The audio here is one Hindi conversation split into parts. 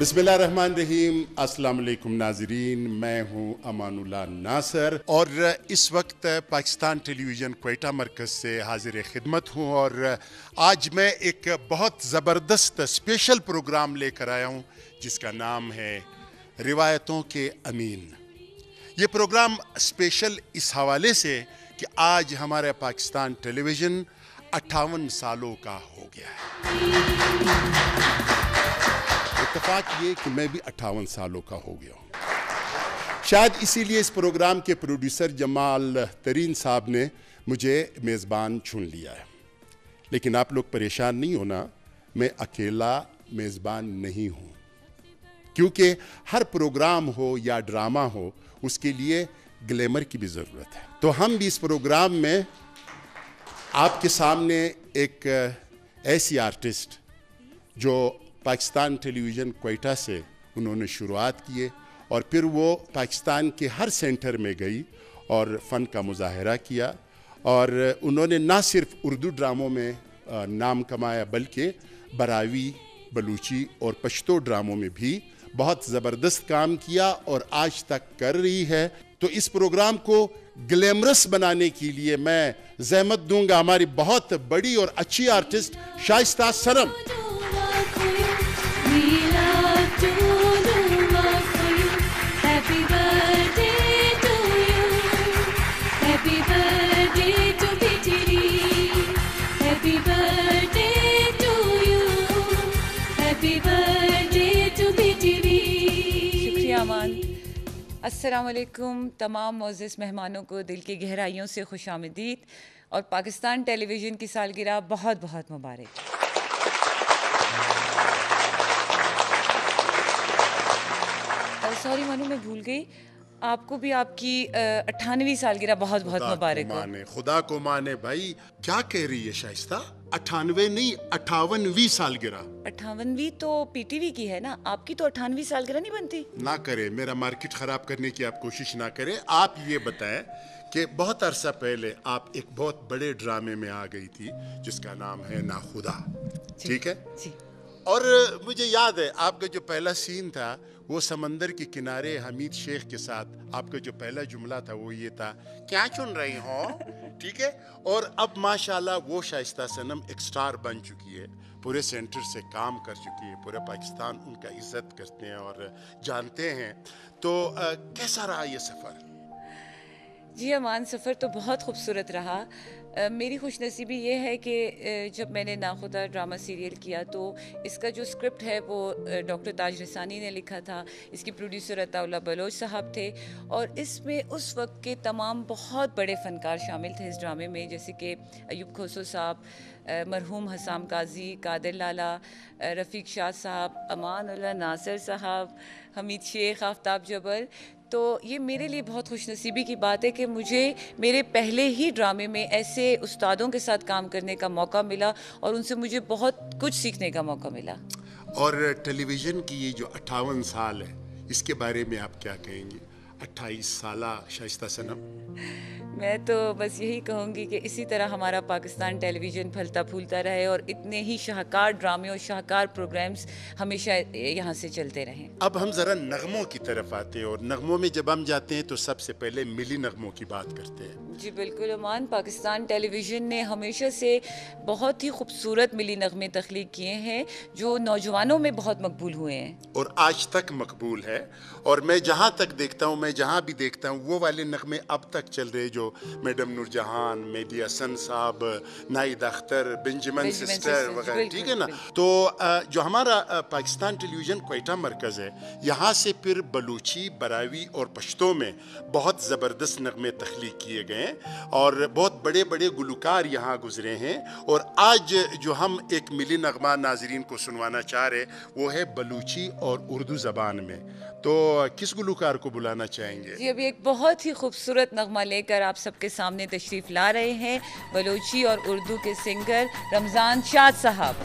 बिस्मिल्लाहिर्रहमानिर्रहीम। अस्सलाम वालेकुम नाज़रीन, मैं हूं अमानुल्लाह नासर और इस वक्त पाकिस्तान टेलीविज़न क्वेटा मरकज़ से हाजिर खिदमत हूं और आज मैं एक बहुत ज़बरदस्त स्पेशल प्रोग्राम लेकर आया हूं जिसका नाम है रिवायतों के अमीन। ये प्रोग्राम स्पेशल इस हवाले से कि आज हमारे पाकिस्तान टेलीविज़न 58 सालों का हो गया है। इत्तेफाक ये कि मैं भी 58 सालों का हो गया हूँ। शायद इसीलिए इस प्रोग्राम के प्रोड्यूसर जमाल तरीन साहब ने मुझे मेज़बान चुन लिया है। लेकिन आप लोग परेशान नहीं होना, मैं अकेला मेज़बान नहीं हूँ, क्योंकि हर प्रोग्राम हो या ड्रामा हो उसके लिए ग्लैमर की भी ज़रूरत है। तो हम भी इस प्रोग्राम में आपके सामने एक ऐसी आर्टिस्ट जो पाकिस्तान टेलीविज़न क्वेटा से उन्होंने शुरुआत किए और फिर वो पाकिस्तान के हर सेंटर में गई और फ़न का मुजाहरा किया और उन्होंने ना सिर्फ उर्दू ड्रामों में नाम कमाया बल्कि बरावी, बलूची और पश्तो ड्रामों में भी बहुत ज़बरदस्त काम किया और आज तक कर रही है। तो इस प्रोग्राम को ग्लैमरस बनाने के लिए मैं ज़हमत दूंगा हमारी बहुत बड़ी और अच्छी आर्टिस्ट शाइस्ता सनम। अस्सलाम वालेकुम। तमाम मोअज़्ज़िज़ मेहमानों को दिल की गहराइयों से खुशामदीद और पाकिस्तान टेलीविज़न की सालगिरह बहुत बहुत मुबारक। सॉरी मानू, मैं भूल गई, आपको भी आपकी 98वीं सालगिरह बहुत बहुत मुबारक हो। खुदा को माने भाई, क्या कह रही है शाइस्ता? 98 नहीं, 58वीं सालगिरह। 58वीं तो पीटीवी की है ना, आपकी तो 98वीं सालगिरह नहीं बनती। ना करे, मेरा मार्केट खराब करने की आप कोशिश ना करें। आप ये बताएं कि बहुत अरसा पहले आप एक बहुत बड़े ड्रामे में आ गई थी जिसका नाम है नाखुदा, ठीक है जी। और मुझे याद है आपका जो पहला सीन था वो समंदर के किनारे हमीद शेख के साथ आपका जो पहला जुमला था वो ये था, क्या चुन रही हो, ठीक है। और अब माशाल्लाह वो शाइस्ता सनम एक स्टार बन चुकी है, पूरे सेंटर से काम कर चुकी है, पूरा पाकिस्तान उनका इज्जत करते हैं और जानते हैं। तो कैसा रहा ये सफ़र? जी अमान, सफ़र तो बहुत खूबसूरत रहा। मेरी खुशनसीबी ये है कि जब मैंने नाखुदा ड्रामा सीरियल किया तो इसका जो स्क्रिप्ट है वो डॉक्टर ताज रसानी ने लिखा था, इसकी प्रोड्यूसर अताउल्लाह बलोच साहब थे और इसमें उस वक्त के तमाम बहुत बड़े फ़नकार शामिल थे इस ड्रामे में, जैसे कि अयूब खोसो साहब, मरहूम हसाम काजी, कादिर लाला, रफ़ीक शाह साहब, अमानुल्लाह नासर साहब, हमीद शेख, आफ्ताब जबल। तो ये मेरे लिए बहुत खुशनसीबी की बात है कि मुझे मेरे पहले ही ड्रामे में ऐसे उस्तादों के साथ काम करने का मौका मिला और उनसे मुझे बहुत कुछ सीखने का मौका मिला। और टेलीविज़न की ये जो 58 साल है इसके बारे में आप क्या कहेंगे? 28 साला शाइस्ता सनम। मैं तो बस यही कहूँगी कि इसी तरह हमारा पाकिस्तान टेलीविज़न फलता फूलता रहे और इतने ही शाहकार ड्रामे और शाहकार प्रोग्राम्स हमेशा यहाँ से चलते रहें। अब हम ज़रा नगमों की तरफ आते हैं और नगमों में जब हम जाते हैं तो सबसे पहले मिली नगमों की बात करते हैं। जी बिल्कुल अमान, पाकिस्तान टेलीविज़न ने हमेशा से बहुत ही खूबसूरत मिली नगमे तख्लीक किए हैं जो नौजवानों में बहुत मकबूल हुए हैं और आज तक मकबूल है। और मैं जहाँ तक देखता हूँ, मैं जहाँ भी देखता हूँ वो वाले नगमे अब तक चल रहे, जो मैडम नूरजहान, मेहदी हसन साहब, नाइद अख्तर, बेंजामिन सिस्टर वगैरह, ठीक है ना। तो जो हमारा पाकिस्तान टेलीविज़न क्वेटा मरकज़ है, यहाँ से फिर बलूची, बरावी और पश्तो में बहुत ज़बरदस्त नगमे तख्लीक किए गए और बहुत बड़े बड़े गुलकार यहाँ गुजरे हैं। और आज जो हम एक मिली नगमा नाजरीन को सुनवाना चाह रहे वो है बलूची और उर्दू ज़बान में। तो किस गुलकार को बुलाना चाहेंगे? जी अभी एक बहुत ही खूबसूरत नगमा लेकर आप सबके सामने तशरीफ़ ला रहे हैं बलूची और उर्दू के सिंगर रमज़ान शाद साहब।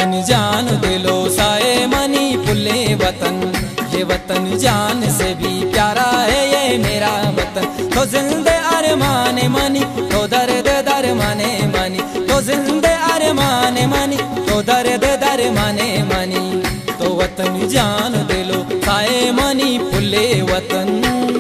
वतन जान दिलो साए मनी पुल्ले वतन, ये वतन जान से भी प्यारा है ये मेरा वतन। तो जिंदे अरमाने मनी तो दर्द दरमाने मनी, तो जिंदे अरमाने मनी तो दर्द दरमाने मनी। तो वतन जान दिलो साए मनी पुल्ले वतन।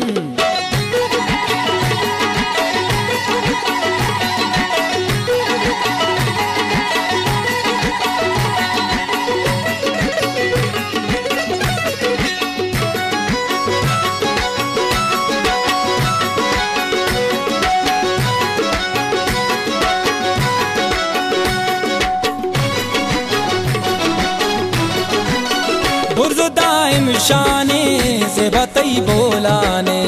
दाइम शाने से बतई बोलाने,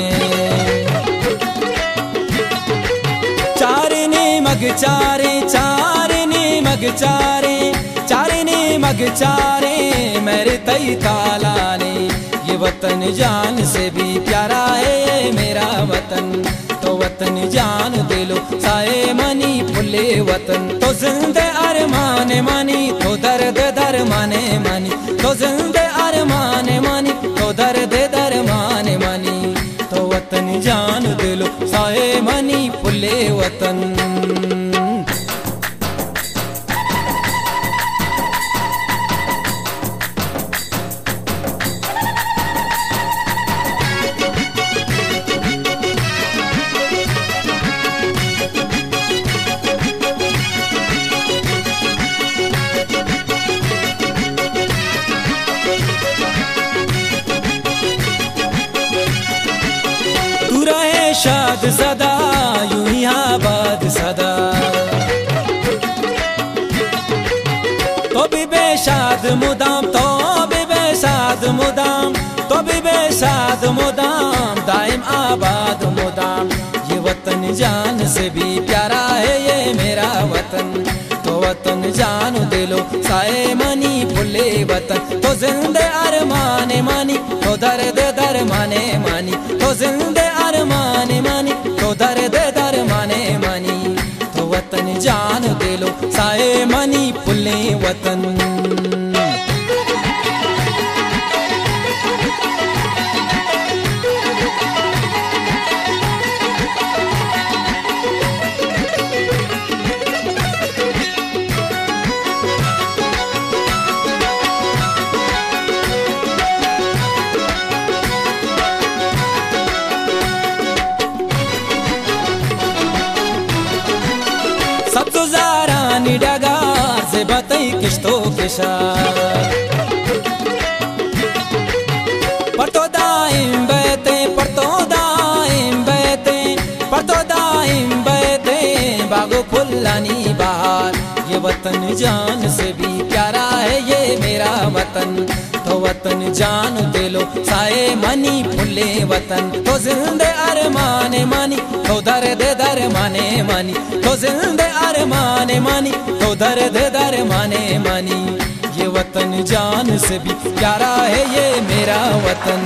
चारने मग चारे चारने मग चारे चारने मग चारे मेरे तई तालाने। ये वतन जान से भी प्यारा है ये मेरा वतन। तो वतन जान दिलो साए मनी पुल्ले वतन। तो जिंदे अरमाने मनी तो दर्द दरमाने मनी, तो जिंदे अरमाने मनी तो दर्द दरमाने मनी। तो वतन जान दिलो साए मनी पुल्ले वतन। शाद सदा यूं ही आबाद सदा, तो भी बेशाद मुदाम, तो भी बेशाद मुदाम, तो भी बेशाद मुदाम, दाइम आबाद मुदाम। ये वतन जान से भी प्यारा है ये मेरा वतन। तो वतन जान दिलो साए मनी पुल्ले वतन। तो जिंदे अरमाने मानी तो दर्द दरमाने मानी, तो जिंदे अरमाने मानी तो दर्द दरमाने मानी। तो वतन जान दिलो साए मनी पुल्ले वतन। डगार से बतई किश्तो किशा, परतो दाइम बैते परतो दाइम बैते परतो दाइम बैते बागो फुल्लानी बहार। ये वतन जान से भी प्यारा है ये मेरा वतन। तो वतन जान दिलो साए मनी पुल्ले वतन। तो जिंदे अरमाने मानी तो दर्द दरमाने मानी, तो जिंदे अरमाने मानी तो दर्द दरमाने मानी। ये वतन जान से भी प्यारा है ये मेरा वतन।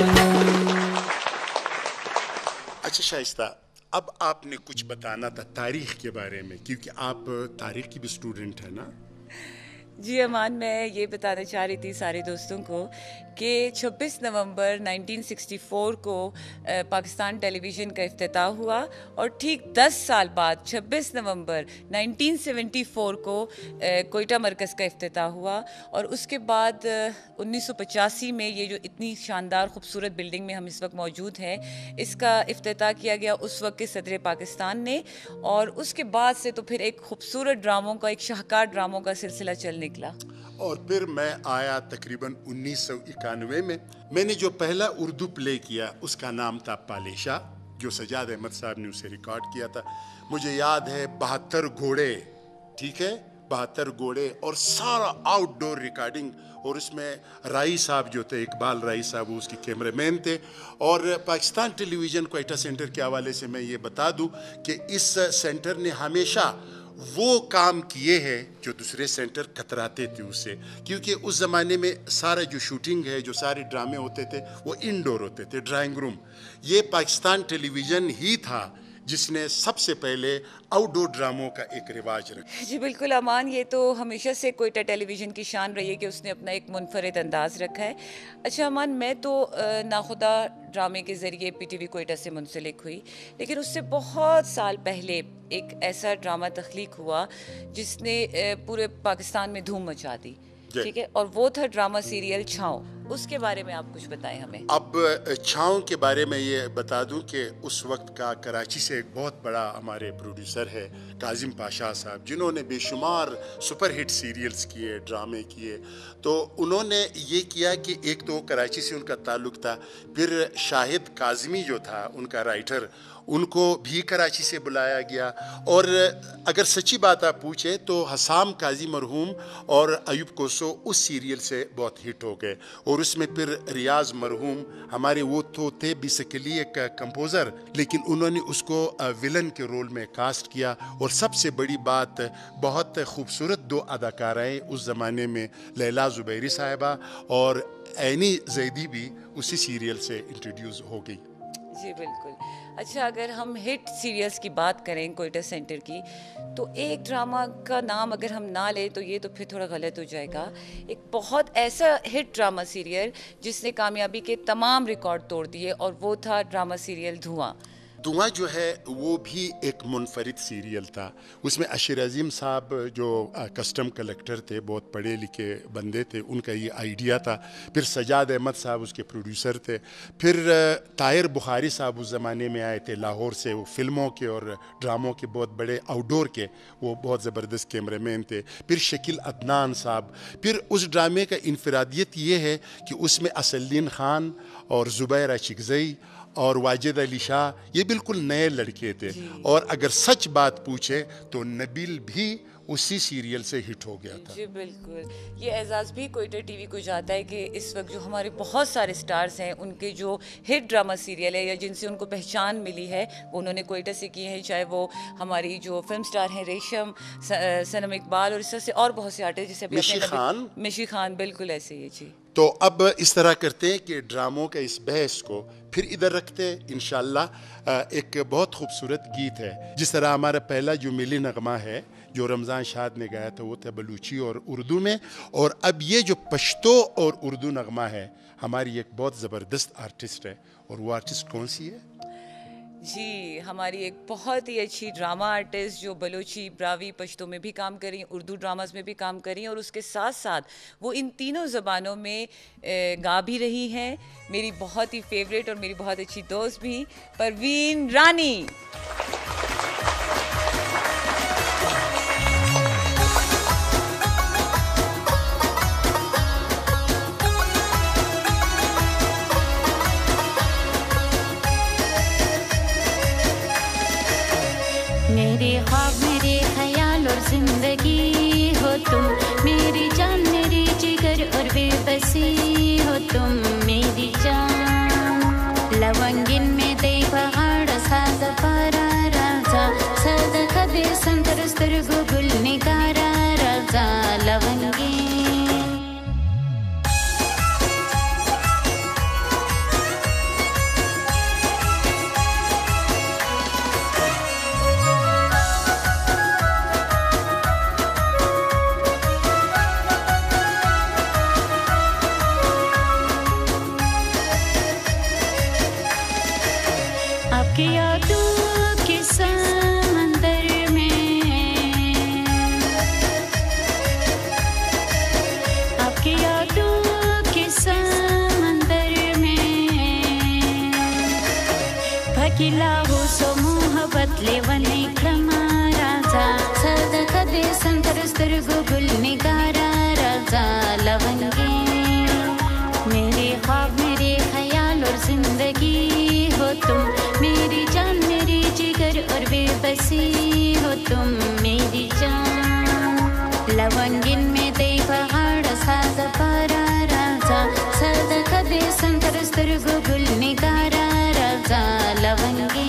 अच्छा शाइस्ता, अब आपने कुछ बताना था तारीख के बारे में, क्योंकि आप तारीख की भी स्टूडेंट है ना। जी अमान, मैं ये बताना चाह रही थी सारे दोस्तों को कि 26 नवंबर 1964 को पाकिस्तान टेलीविज़न का इफ्तिताह हुआ और ठीक 10 साल बाद 26 नवंबर 1974 को कोयटा मरकज़ का इफ्तिताह हुआ। और उसके बाद 1985 में ये जो इतनी शानदार खूबसूरत बिल्डिंग में हम इस वक्त मौजूद हैं, इसका इफ्तिताह किया गया उस वक्त के सदर पाकिस्तान ने। और उसके बाद से तो फिर एक खूबसूरत ड्रामों का, एक शाहकार ड्रामों का सिलसिला चल निकला। और फिर मैं आया तकरीबन 1991 में। मैंने जो पहला उर्दू प्ले किया उसका नाम था पालेशा, जो सजाद अहमद साहब ने उसे रिकॉर्ड किया था। मुझे याद है 72 घोड़े, ठीक है, 72 घोड़े और सारा आउटडोर रिकॉर्डिंग। और इसमें राई साहब जो थे, इकबाल राई साहब, वो उसके कैमरामैन थे। और पाकिस्तान टेलीविज़न क्वेटा सेंटर के हवाले से मैं ये बता दूं कि इस सेंटर ने हमेशा वो काम किए हैं जो दूसरे सेंटर कतराते थे उससे, क्योंकि उस ज़माने में सारा जो शूटिंग है, जो सारे ड्रामे होते थे वो इंडोर होते थे, ड्राइंग रूम। ये पाकिस्तान टेलीविज़न ही था जिसने सबसे पहले आउटडोर ड्रामों का एक रिवाज रखा। जी बिल्कुल अमान, ये तो हमेशा से कोयटा टेलीविज़न की शान रही है कि उसने अपना एक मुनफरिद अंदाज़ रखा है। अच्छा अमान, मैं तो नाखुदा ड्रामे के ज़रिए PTV कोयटा से मुंसलिक हुई, लेकिन उससे बहुत साल पहले एक ऐसा ड्रामा तख्लीक हुआ जिसने पूरे पाकिस्तान में धूम मचा दी, ठीक है, और वो था ड्रामा सीरियल छाँव। उसके बारे में आप कुछ बताएं हमें। अब छाँव के बारे में ये बता दूं कि उस वक्त का कराची से एक बहुत बड़ा हमारे प्रोड्यूसर है काजिम पाशा साहब, जिन्होंने बेशुमार सुपरहिट सीरियल्स किए, ड्रामे किए। तो उन्होंने ये किया कि एक तो कराची से उनका ताल्लुक़ था, फिर शाहिद काज़मी जो था उनका राइटर, उनको भी कराची से बुलाया गया। और अगर सच्ची बात आप पूछें तो हसाम काजी मरहूम और अयूब कोसो उस सीरियल से बहुत हिट हो गए। और उसमें फिर रियाज मरहूम हमारे वो तो थे बेसिकली एक कंपोज़र, लेकिन उन्होंने उसको विलन के रोल में कास्ट किया। और सबसे बड़ी बात, बहुत खूबसूरत दो अदाकाराएँ उस ज़माने में, लैला ज़ुबैरी साहिबा और ऐनी जैदी भी उसी सीरियल से इंट्रोड्यूस हो गई। जी बिल्कुल। अच्छा, अगर हम हिट सीरियल्स की बात करें कोयटा सेंटर की, तो एक ड्रामा का नाम अगर हम ना लें तो ये तो फिर थोड़ा गलत हो जाएगा। एक बहुत ऐसा हिट ड्रामा सीरियल जिसने कामयाबी के तमाम रिकॉर्ड तोड़ दिए, और वो था ड्रामा सीरियल धुआं। धुआं जो है वो भी एक मुनफरिद सीरियल था। उसमें अशीर अजीम साहब जो कस्टम कलेक्टर थे, बहुत पढ़े लिखे बंदे थे, उनका ये आइडिया था। फिर सजाद अहमद साहब उसके प्रोड्यूसर थे। फिर ताहिर बुखारी साहब उस ज़माने में आए थे लाहौर से, वो फिल्मों के और ड्रामों के बहुत बड़े आउटडोर के वो बहुत ज़बरदस्त कैमरामैन थे। फिर शकील अदनान साहब। फिर उस ड्रामे का इनफरादियत ये है कि उसमें असदुद्दीन खान और ज़ुबैर चिकज़ई और वाजिद अली शाह, ये बिल्कुल नए लड़के थे। और अगर सच बात पूछे तो नबील भी उसी सीरियल से हिट हो गया था। जी बिल्कुल। ये एजाज़ भी कोयटा टीवी को जाता है कि इस वक्त जो हमारे बहुत सारे स्टार्स हैं, उनके जो हिट ड्रामा सीरियल है या जिनसे उनको पहचान मिली है, वो उन्होंने कोयटा से किए हैं। चाहे वो हमारी जो फिल्म स्टार हैं रेशम, सनम इकबाल, और इस तरह से और बहुत से आर्टिस्ट, जैसे मिशी खान, बिल्कुल ऐसे ही। जी, तो अब इस तरह करते हैं कि ड्रामों के इस बहस को फिर इधर रखते हैं। इंशाल्लाह एक बहुत खूबसूरत गीत है, जिस तरह हमारा पहला जो मिली नगमा है जो रमज़ान शाद ने गाया था, वो था बलूची और उर्दू में। और अब ये जो पश्तो और उर्दू नगमा है, हमारी एक बहुत ज़बरदस्त आर्टिस्ट है। और वो आर्टिस्ट कौन सी है? जी, हमारी एक बहुत ही अच्छी ड्रामा आर्टिस्ट जो बलोची, ब्रावी, पश्तो में भी काम करी, उर्दू ड्रामास में भी काम करी, और उसके साथ साथ वो इन तीनों ज़बानों में गा भी रही हैं। मेरी बहुत ही फेवरेट और मेरी बहुत अच्छी दोस्त भी, परवीन रानी। मेरे ख्वाब, मेरे ख्याल और जिंदगी हो तुम, मेरी जान, मेरी जिगर और बेबसी हो तुम, मेरी जान। लवंगिन में दे पहाड़ साद पारा राजा, सद कदे संतर गुगुल निगारा राजा लवंगी। आपकी यादों के समंदर में, आपकी यादों के समंदर में, भकिला हो सो मोहब्बत लेवने क्रमा राजा, सद कदे संतर गुगुल निगारा राजा लवंगी। मेरे ख्वाब, मेरे ख्याल और जिंदगी हो तुम, मेरी जान, मेरी जिगर और बेबसी हो तुम, मेरी जान। लवंगिन में दे पहाड़ साद पारा राजा, सद कदे संतर गुगुल निगारा राजा लवंगी।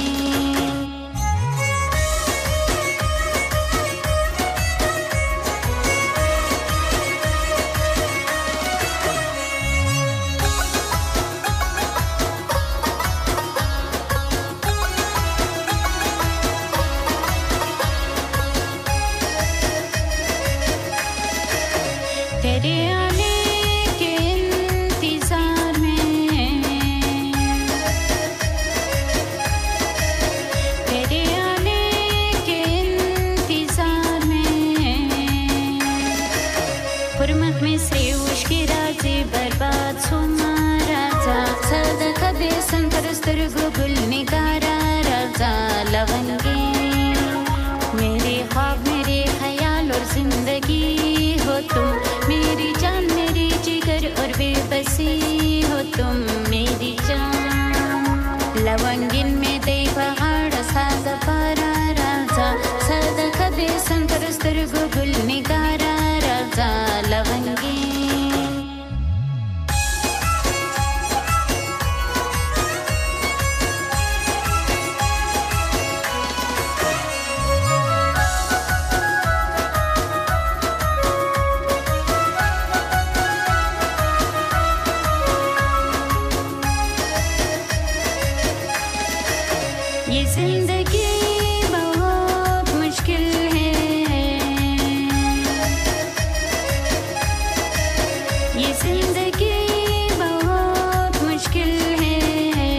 गुल निगारा राजा लवंगे, मेरे ख्वाब मेरे ख्याल और जिंदगी हो तुम, मेरी जान मेरी जिगर और बेबसी हो तुम मेरी जान। लवंगिन में दे पहाड़ सादा पारा राजा, सदा कदे संतर गुल निगारा राजा लवंगे। ये जिंदगी बहुत मुश्किल है, ये जिंदगी बहुत मुश्किल है।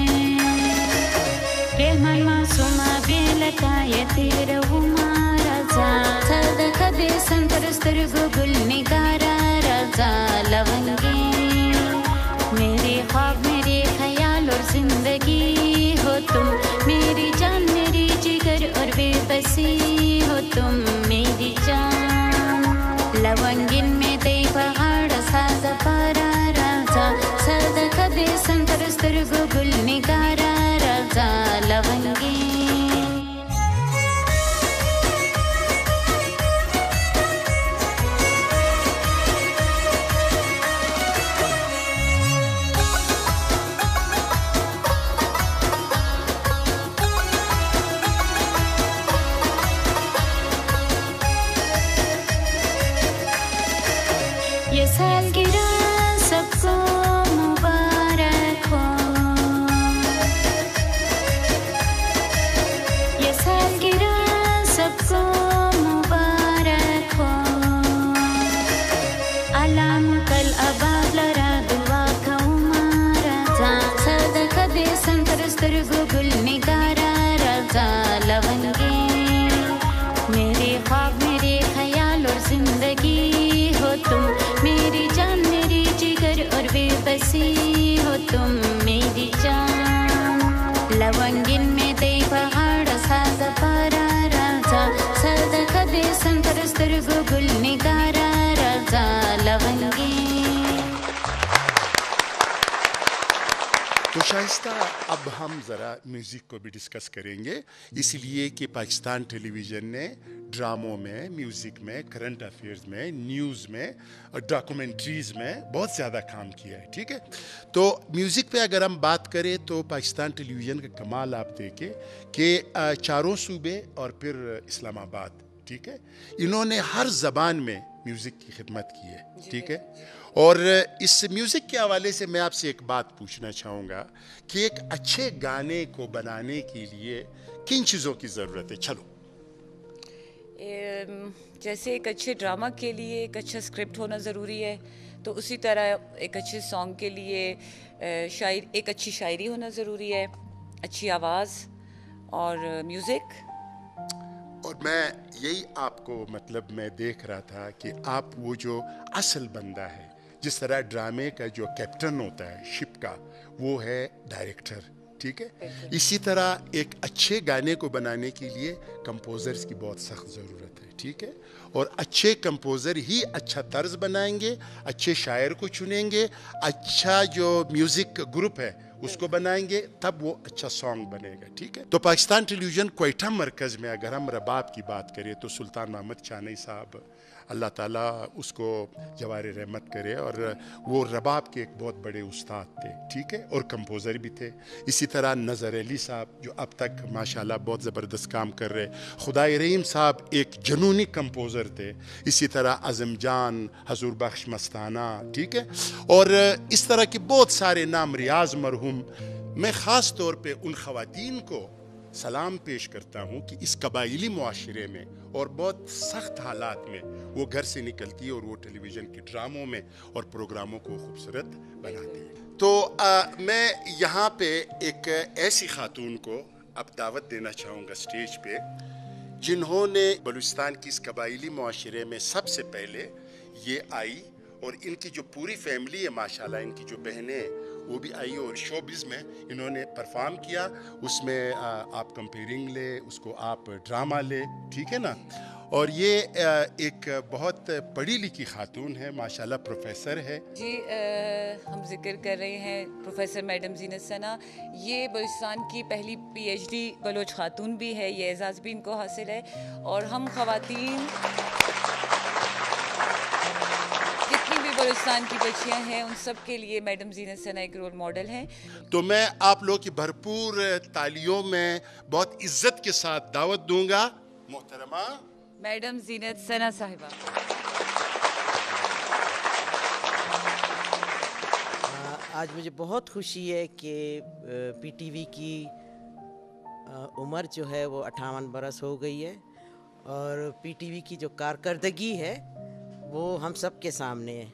रहमान मासूमा बेलका ये तेरा राजा, सदा कदे संतर गुल निगारा राजा लवंगे, मेरे ख्वाब मेरे ख्याल और जिंदगी हो तुम, मेरी जान मेरी जिगर और बेबसी हो तुम मेरी जान। लवंगिन में दे पहाड़ सादा पारा राजा, सदा कदे संतर गुल निगारा राजा लवंगे। ये सालगिरह सबको मुबारक हो, ये सालगिरह सबको मुबारक हो। अलाम कल आबाद लरा दुआ खाऊं राजा, सदा कदे संतर गुल निगारा राजा लवंगे, मेरे ख्वाब मेरे ख्याल और जिंदगी हो तुम, मेरी जान मेरी जिगर और बेबसी हो तुम मेरी जान। लवंगिन में दे पहाड़ सादा पारा राजा, सदा कदे संतर गुल निगारा राजा लवंगे। तो शाइस्ता, अब हम ज़रा म्यूज़िक को भी डिस्कस करेंगे, इसलिए कि पाकिस्तान टेलीविज़न ने ड्रामों में, म्यूज़िक में, करंट अफेयर्स में, न्यूज़ में और डॉक्यूमेंट्रीज़ में बहुत ज़्यादा काम किया है, ठीक है। तो म्यूज़िक पे अगर हम बात करें तो पाकिस्तान टेलीविज़न का कमाल आप देखें कि चारों सूबे और फिर इस्लामाबाद, ठीक है, इन्होंने हर ज़बान में म्यूज़िक की खिदमत की है, ठीक है। और इस म्यूज़िक के हवाले से मैं आपसे एक बात पूछना चाहूँगा कि एक अच्छे गाने को बनाने के लिए किन चीज़ों की ज़रूरत है? चलो, जैसे एक अच्छे ड्रामा के लिए एक अच्छा स्क्रिप्ट होना ज़रूरी है, तो उसी तरह एक अच्छे सॉन्ग के लिए एक अच्छी शायरी होना ज़रूरी है, अच्छी आवाज़ और म्यूज़िक। और मैं यही आपको मतलब मैं देख रहा था कि आप वो जो असल बंदा है, जिस तरह ड्रामे का जो कैप्टन होता है शिप का, वो है डायरेक्टर, ठीक है। इसी तरह एक अच्छे गाने को बनाने के लिए कंपोज़र्स की बहुत सख्त ज़रूरत है, ठीक है। और अच्छे कंपोज़र ही अच्छा तर्ज बनाएंगे, अच्छे शायर को चुनेंगे, अच्छा जो म्यूज़िक ग्रुप है उसको बनाएंगे, तब वो अच्छा सॉन्ग बनेगा, ठीक है। तो पाकिस्तान टेलीविज़न क्वेटा मरकज़ में अगर हम रबाब की बात करें तो सुल्तान मोहम्मद चानी साहब, अल्लाह ताला उसको जवार रहमत करे, और वो रबाब के एक बहुत बड़े उस्ताद थे, ठीक है, और कंपोज़र भी थे। इसी तरह नज़र अली साहब जो अब तक माशाल्लाह बहुत ज़बरदस्त काम कर रहे, खुदाई रहीम साहब एक जनूनी कंपोज़र थे, इसी तरह आज़म जान, हजूर बख्श मस्ताना, ठीक है, और इस तरह के बहुत सारे नाम, रियाज मरहूम। मैं ख़ास तौर पे उन ख़वातीन को सलाम पेश करता हूँ कि इस कबाइली मुआशरे में और बहुत सख्त हालात में वो घर से निकलती है और वो टेलीविज़न के ड्रामों में और प्रोग्रामों को खूबसूरत बनाती है। तो मैं यहाँ पे एक ऐसी खातून को अब दावत देना चाहूँगा स्टेज पे, जिन्होंने बलूचिस्तान की इस कबाइली मुआशरे में सबसे पहले ये आई, और इनकी जो पूरी फैमिली है माशाल्लाह, इनकी जो बहनें वो भी आई और शोबिज़ में इन्होंने परफॉर्म किया। उसमें आप कंपेयरिंग ले, उसको आप ड्रामा ले, ठीक है ना। और ये एक बहुत पढ़ी लिखी खातून है, माशाल्लाह प्रोफेसर है जी। हम जिक्र कर रहे हैं प्रोफेसर मैडम जीनत सना। ये बलूचिस्तान की पहली PhD बलोच खातून भी है, ये एजाज़ भी इनको हासिल है। और हम ख़वातीन जितनी भी बलूचिस्तान की बच्चियां हैं उन सब के लिए मैडम जीनत सना एक रोल मॉडल हैं। तो मैं आप लोग की भरपूर तालियों में बहुत इज्जत के साथ दावत दूंगा मोहतरमा मैडम जीनत सना साहिबा। आज मुझे बहुत खुशी है कि PTV की उम्र जो है वो 58 बरस हो गई है और PTV की जो कारकर्दगी है वो हम सब के सामने है।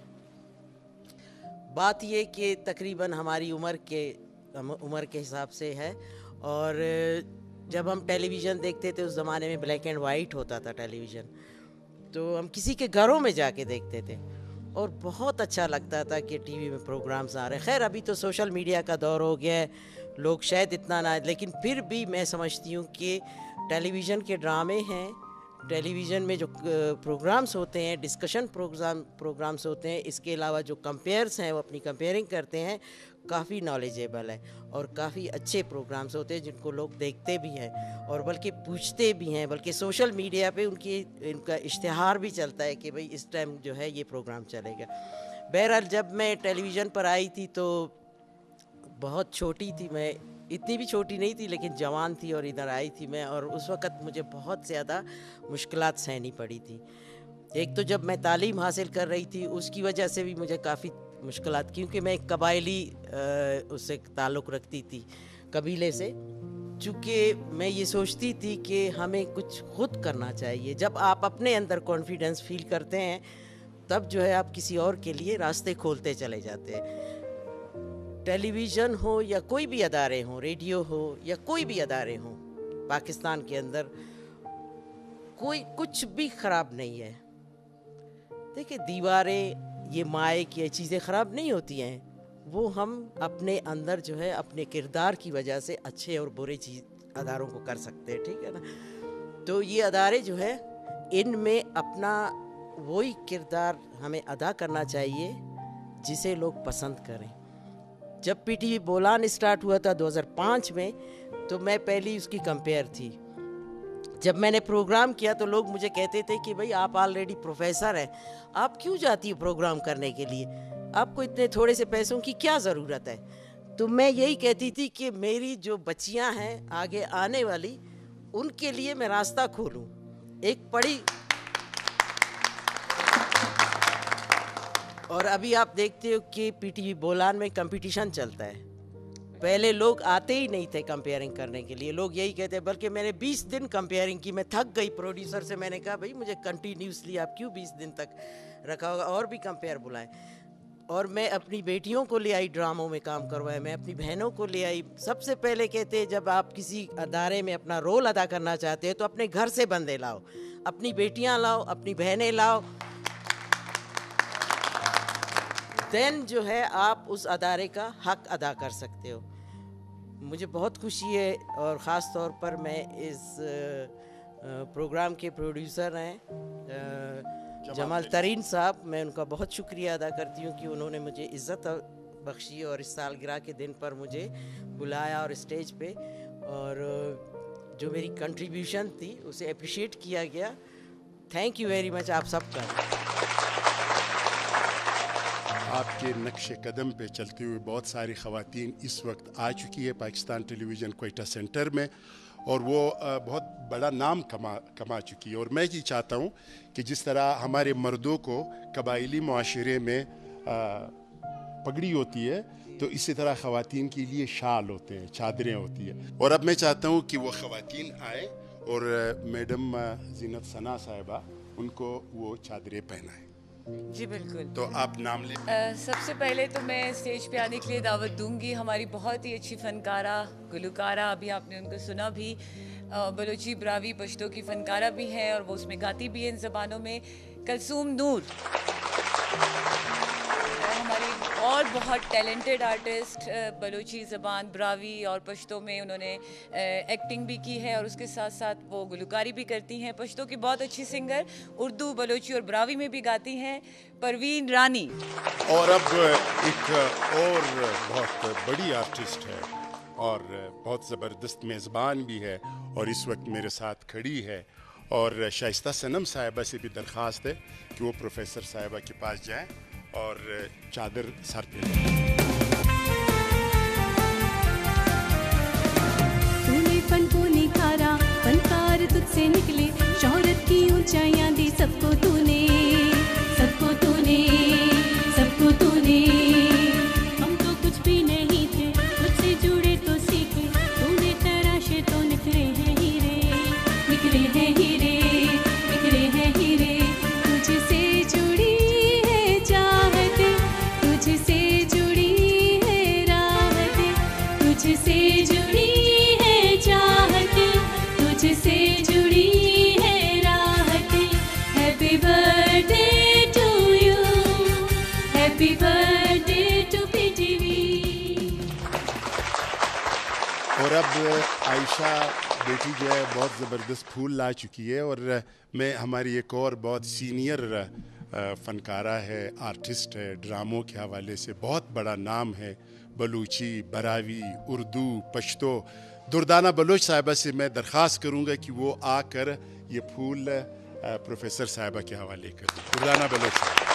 बात ये कि तकरीबन हमारी उम्र के हिसाब से है। और जब हम टेलीविज़न देखते थे उस ज़माने में ब्लैक एंड वाइट होता था टेलीविज़न, तो हम किसी के घरों में जाके देखते थे और बहुत अच्छा लगता था कि टीवी में प्रोग्राम्स आ रहे हैं। खैर अभी तो सोशल मीडिया का दौर हो गया है, लोग शायद इतना ना, लेकिन फिर भी मैं समझती हूँ कि टेलीविज़न के ड्रामे हैं, टेलीविज़न में जो प्रोग्राम्स होते हैं, डिस्कशन प्रोग्राम्स होते हैं, इसके अलावा जो कंपेयर्स हैं वो अपनी कंपेयरिंग करते हैं, काफ़ी नॉलेजेबल है और काफ़ी अच्छे प्रोग्राम्स होते हैं जिनको लोग देखते भी हैं और बल्कि पूछते भी हैं। बल्कि सोशल मीडिया पे इनका इश्तिहार भी चलता है कि भाई इस टाइम जो है ये प्रोग्राम चलेगा। बहरहाल जब मैं टेलीविज़न पर आई थी तो बहुत छोटी थी मैं, इतनी भी छोटी नहीं थी लेकिन जवान थी और इधर आई थी मैं, और उस वक़्त मुझे बहुत ज़्यादा मुश्किलात सहनी पड़ी थी। एक तो जब मैं तालीम हासिल कर रही थी उसकी वजह से भी मुझे काफ़ी मुश्किलात, क्योंकि मैं एक कबायली उससे ताल्लुक़ रखती थी, कबीले से। चूँकि मैं ये सोचती थी कि हमें कुछ खुद करना चाहिए। जब आप अपने अंदर कॉन्फिडेंस फील करते हैं तब जो है आप किसी और के लिए रास्ते खोलते चले जाते हैं। टेलीविज़न हो या कोई भी अदारे हों, रेडियो हो या कोई भी अदारे हों, पाकिस्तान के अंदर कोई कुछ भी ख़राब नहीं है। देखिए दीवारें, ये माइक, ये चीज़ें ख़राब नहीं होती हैं, वो हम अपने अंदर जो है अपने किरदार की वजह से अच्छे और बुरे चीज़ अदारों को कर सकते हैं, ठीक है ना। तो ये अदारे जो है इनमें अपना वही किरदार हमें अदा करना चाहिए जिसे लोग पसंद करें। जब PTV बोलान स्टार्ट हुआ था 2005 में, तो मैं पहली उसकी कंपेयर थी। जब मैंने प्रोग्राम किया तो लोग मुझे कहते थे कि भाई आप ऑलरेडी प्रोफेसर हैं, आप क्यों जाती हो प्रोग्राम करने के लिए, आपको इतने थोड़े से पैसों की क्या ज़रूरत है। तो मैं यही कहती थी कि मेरी जो बच्चियां हैं आगे आने वाली, उनके लिए मैं रास्ता खोलूं। एक पढ़ी, और अभी आप देखते हो कि PTV बोलान में कंपटीशन चलता है। पहले लोग आते ही नहीं थे कंपेयरिंग करने के लिए, लोग यही कहते, बल्कि मैंने 20 दिन कंपेयरिंग की, मैं थक गई। प्रोड्यूसर से मैंने कहा भाई मुझे कंटिन्यूसली आप क्यों 20 दिन तक रखा होगा, और भी कंपेयर बुलाएं। और मैं अपनी बेटियों को ले आई, ड्रामों में काम करवाया, मैं अपनी बहनों को ले आई। सबसे पहले कहते हैं जब आप किसी अदारे में अपना रोल अदा करना चाहते हो तो अपने घर से बंदे लाओ, अपनी बेटियाँ लाओ, अपनी बहनें लाओ, देन जो है आप उस अदारे का हक अदा कर सकते हो। मुझे बहुत खुशी है और ख़ास तौर पर मैं इस प्रोग्राम के प्रोड्यूसर हैं जमाल तरीन साहब, मैं उनका बहुत शुक्रिया अदा करती हूँ कि उन्होंने मुझे इज़्ज़त बख्शी और इस सालगिरह के दिन पर मुझे बुलाया और स्टेज पे, और जो मेरी कंट्रीब्यूशन थी उसे अप्रिशिएट किया गया। थैंक यू वेरी मच आप सबका। आपके नक्शे कदम पे चलते हुए बहुत सारी ख़वातीन इस वक्त आ चुकी है पाकिस्तान टेलीविज़न क्वेटा सेंटर में, और वो बहुत बड़ा नाम कमा चुकी है। और मैं ये चाहता हूँ कि जिस तरह हमारे मर्दों को कबायली मुआशरे में पगड़ी होती है, तो इसी तरह ख़वातीन के लिए शाल होते हैं, चादरें होती है। और अब मैं चाहता हूँ कि वो ख़वातीन आए और मैडम जीनत सना साहिबा उनको वो चादरें पहनाएं। जी बिल्कुल। तो आप नाम ले। सबसे पहले तो मैं स्टेज पे आने के लिए दावत दूंगी हमारी बहुत ही अच्छी फनकारा, गुलकारा, अभी आपने उनको सुना भी, बलोची, ब्रावी, पश्तो की फनकारा भी हैं और वो उसमें गाती भी हैं इन ज़बानों में, कलसूम नूर। हमारी और बहुत टैलेंटेड आर्टिस्ट, बलोची ज़बान, ब्रावी और पश्तो में उन्होंने एक्टिंग भी की है और उसके साथ साथ वो गुलकारी भी करती हैं। पश्तो की बहुत अच्छी सिंगर, उर्दू, बलोची और ब्रावी में भी गाती हैं, परवीन रानी। और अब एक और बहुत बड़ी आर्टिस्ट है और बहुत ज़बरदस्त मेज़बान भी है और इस वक्त मेरे साथ खड़ी है, और शाइस्ता सनम साहिबा से भी दरख्वास्त है कि वो प्रोफेसर साहिबा के पास जाएं और चादर सर पे लें। तूने फन को निखारा, फनकार तुझसे निकले, शोहरत की ऊंचाइयां दी सबको तूने, सबको तूने, सबको तूने। हम तो कुछ भी नहीं थे, तुझसे जुड़े तो सीखे, तूने तराशे तो निकले हैं हीरे, निकले हैं हीरे, निकले हैं हीरे। तुझसे जुड़ी है चाहते, तुझसे जुड़ी है राहते, तुझसे जुड़ी है चाहते, तुझसे जुड़ी है राहते। Happy birthday to you, happy birthday to PTV. और अब आयशा बेटी जो है बहुत ज़बरदस्त फूल ला चुकी है, और मैं हमारी एक और बहुत सीनियर फ़नकारा है, आर्टिस्ट है, ड्रामों के हवाले से बहुत बड़ा नाम है, बलूची, बरावी, उर्दू, पश्तो, दुर्दाना बलोच साहिबा से मैं दरख्वास्त करूँगा कि वो आकर ये फूल प्रोफेसर साहिबा के हवाले कर दें। दुर्दाना बलोच साहिबा।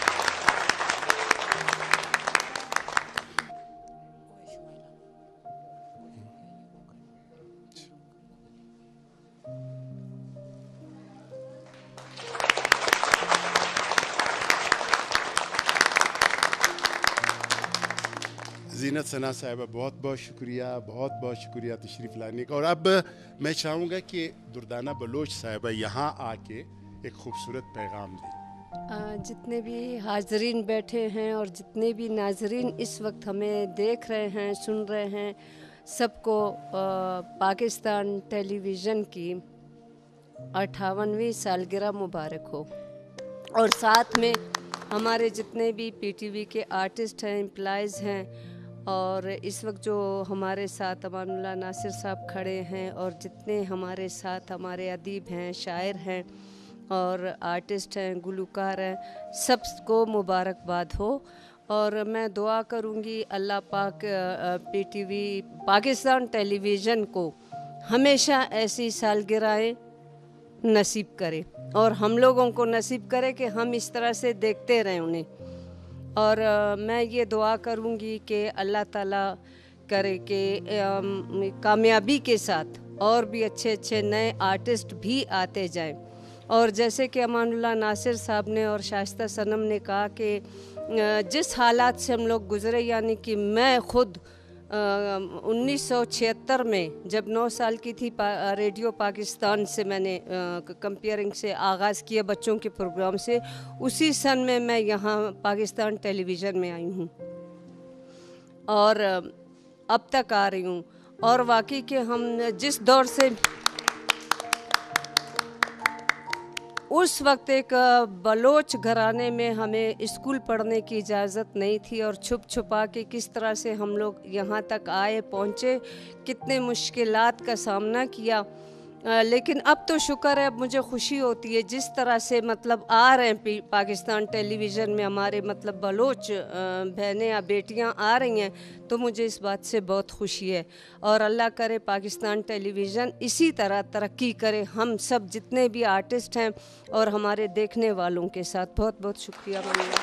ज़ीनत सना साहिबा, बहुत बहुत शुक्रिया, बहुत बहुत शुक्रिया तशरीफ़ लाने का। और अब मैं चाहूँगा कि दुर्दाना बलोच साहिबा यहाँ आके एक खूबसूरत पैगाम दें। जितने भी हाज़रीन बैठे हैं और जितने भी नाज़रीन इस वक्त हमें देख रहे हैं, सुन रहे हैं, सबको पाकिस्तान टेलीविज़न की 58वीं सालगिरह मुबारक हो। और साथ में हमारे जितने भी पीटीवी के आर्टिस्ट हैं, एम्प्लॉइज़ हैं, और इस वक्त जो हमारे साथ अमानुल्लाह नासिर साहब खड़े हैं, और जितने हमारे साथ हमारे अदीब हैं, शायर हैं और आर्टिस्ट हैं, गुलकार हैं, सबको मुबारकबाद हो। और मैं दुआ करूँगी अल्लाह पाक पीटीवी पाकिस्तान टेलीविज़न को हमेशा ऐसी सालगिरहें नसीब करे और हम लोगों को नसीब करे कि हम इस तरह से देखते रहें उन्हें। और मैं ये दुआ करूँगी कि अल्लाह ताला करे कि कामयाबी के साथ और भी अच्छे अच्छे नए आर्टिस्ट भी आते जाएं। और जैसे कि अमानुल्लाह नासिर साहब ने और शाइस्ता सनम ने कहा कि जिस हालात से हम लोग गुज़रे, यानी कि मैं ख़ुद 1976 में जब 9 साल की थी, रेडियो पाकिस्तान से मैंने कंपेयरिंग से आगाज़ किया बच्चों के प्रोग्राम से, उसी सन में मैं यहाँ पाकिस्तान टेलीविज़न में आई हूँ और अब तक आ रही हूँ। और वाकई के हम जिस दौर से उस वक्त एक बलोच घराने में हमें स्कूल पढ़ने की इजाज़त नहीं थी और छुप छुपा के किस तरह से हम लोग यहाँ तक आए पहुँचे, कितने मुश्किलात का सामना किया। लेकिन अब तो शुक्र है, अब मुझे खुशी होती है जिस तरह से मतलब आ रहे हैं पाकिस्तान टेलीविज़न में हमारे मतलब बलोच बहनें या बेटियां आ रही हैं, तो मुझे इस बात से बहुत खुशी है। और अल्लाह करे पाकिस्तान टेलीविज़न इसी तरह तरक्की करे, हम सब जितने भी आर्टिस्ट हैं और हमारे देखने वालों के साथ। बहुत बहुत शुक्रिया।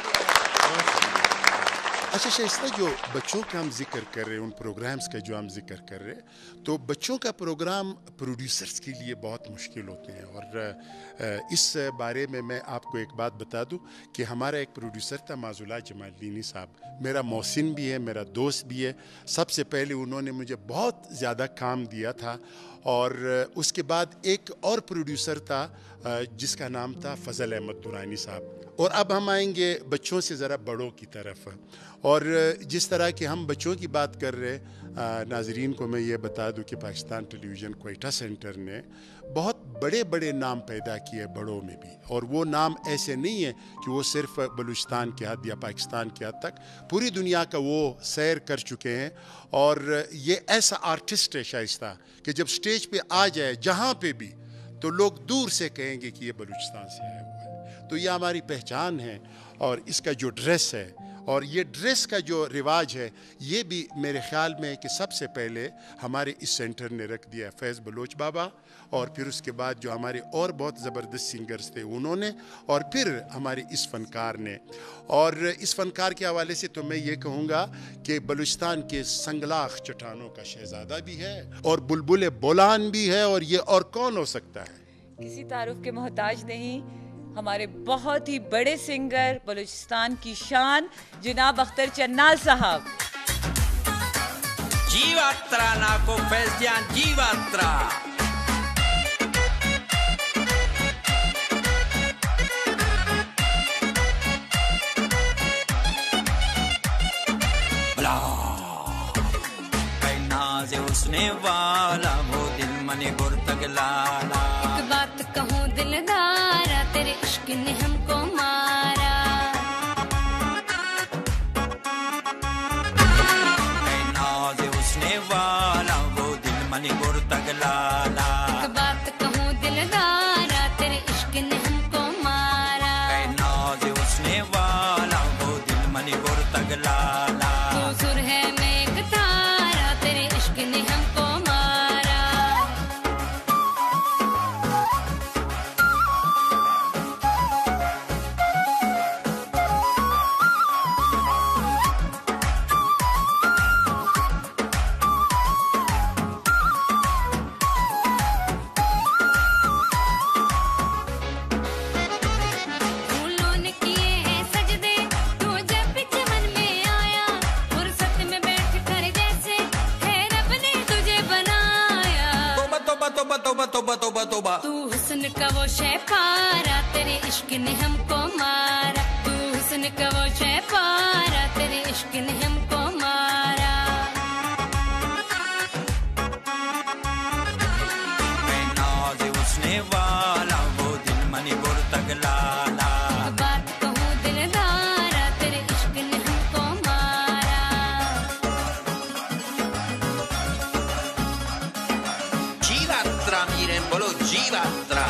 अच्छा शाइस्ता, जो बच्चों का हम जिक्र कर रहे हैं, उन प्रोग्राम्स का जो हम जिक्र कर रहे हैं, तो बच्चों का प्रोग्राम प्रोड्यूसर्स के लिए बहुत मुश्किल होते हैं। और इस बारे में मैं आपको एक बात बता दूं कि हमारा एक प्रोड्यूसर था माजुला जमालदीनी साहब, मेरा मौसिन भी है, मेरा दोस्त भी है। सबसे पहले उन्होंने मुझे बहुत ज़्यादा काम दिया था, और उसके बाद एक और प्रोड्यूसर था जिसका नाम था फजल अहमद दुरानी साहब। और अब हम आएंगे बच्चों से ज़रा बड़ों की तरफ। और जिस तरह के हम बच्चों की बात कर रहे हैं, नाजरीन को मैं ये बता दूं कि पाकिस्तान टेलीविज़न क्वेटा सेंटर ने बहुत बड़े बड़े नाम पैदा किए बड़ों में भी, और वो नाम ऐसे नहीं है कि वो सिर्फ बलूचिस्तान के हद या पाकिस्तान के हद तक, पूरी दुनिया का वो सैर कर चुके हैं। और ये ऐसा आर्टिस्ट है शाइस्ता कि जब स्टेज पे आ जाए जहाँ पे भी, तो लोग दूर से कहेंगे कि ये बलूचिस्तान से आया हुआ है। तो ये हमारी पहचान है। और इसका जो ड्रेस है और ये ड्रेस का जो रिवाज है, ये भी मेरे ख्याल में कि सबसे पहले हमारे इस सेंटर ने रख दिया फैज़ बलोच बाबा, और फिर उसके बाद जो हमारे और बहुत ज़बरदस्त सिंगर्स थे उन्होंने, और फिर हमारे इस फ़नकार ने। और इस फ़नकार के हवाले से तो मैं ये कहूँगा कि बलूचिस्तान के संगलाख चट्टानों का शहज़ादा भी है और बुलबुल बोलान भी है, और ये और कौन हो सकता है? किसी तारुफ के मोहताज नहीं, हमारे बहुत ही बड़े सिंगर, बलूचिस्तान की शान जनाब अख्तर चन्नाल साहब। जीवात्रा नाको फैज़जान जीवात्रा। नाज़े उसने वाला वो दिल मने गुर तक लाला। एक बात कहूँ दिलदारा, तेरे इश्क ने हमको मारा। नाज़े उसने वाला वो दिल मने गुर तक लाला। एक बात कहूँ दिलदारा, तेरे इश्क ने हमको मारा। नाज़े उसने वाला वो दिल मने गुर तक लाला। तू सुर है मैं एक तारा, तेरे इश्क ने हमको मारा। फूलों ने किए हैं सजदे, तू जब भी चमन में आया। फुर्सत में बैठ कर जैसे है रब ने तुझे बनाया। तोबा तोबा तोबा तोबा तोबा तोबा तोबा। तू हुस्न का वो शै पारा, तेरे इश्क ने हमको मारा। तू हुस्न का वो शै पारा, तेरे इश्क ने हमको मारा। नाज़े उसने वाला वो दिल मने गुर तक लाला। बात कहूँ दिलदारा, तेरे इश्क ने हमको मारा। जीवात्रा miren बोलो जीवात्रा।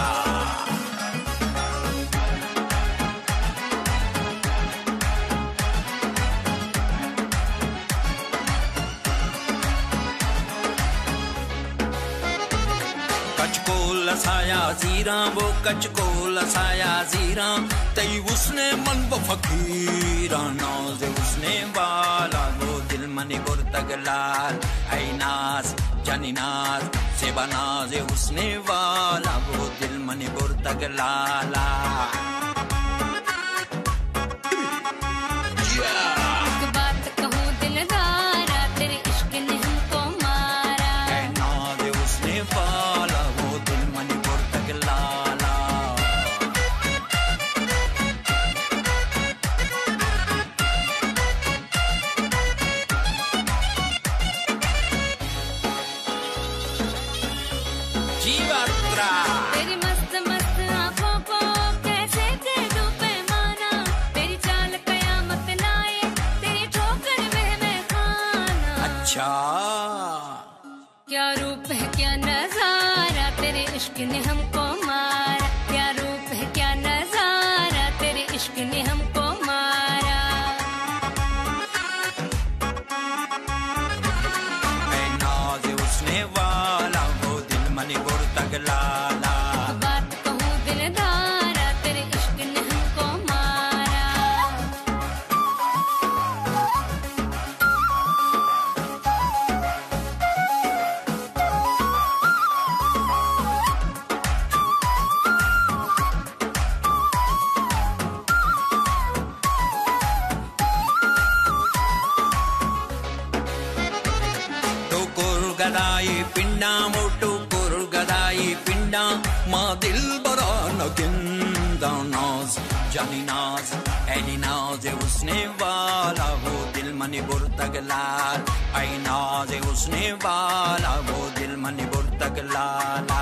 कचको लसाया जीरा वो कचको लसाया जीरा, तई उसने मन वो फकीरा। नाज़े उसने वाला वो दिल मने गुर तक लाल। ऐ नाज जानी नाज सेबा, नाज़े उसने वाला वो दिल मने गुर तक लाला। एक बात कहूँ दिलदारा, तेरे इश्क ने हमको मारा। नाज़े उसने वाला वो दिल मने गुर तक लाला। जीवात्रा तेरी मस्त मस्त आँखों को कैसे दे दूं पैमाना। तेरी चाल कयामत लाए, तेरी ठोकर में मैं खाना। अच्छा क्या रूप है क्या नजारा, तेरे इश्क ने हमको मारा। क्या रूप है क्या नजारा, तेरे इश्क ने हमको मारा। नाज़े उसने वाला वो दिल मने गुर तक लाला। बात कहूँ दिलदारा, तेरे इश्क ने हमको मारा। गदाई पिंडा मोटू कुर गदाई पिंडा, माँ दिल बरा नगिंदा नाज ऐली नाज उसने वाला वो दिल मनी बुर्तगलाल आई नाज उसने वाला वो दिल मनी बुर्तगलाला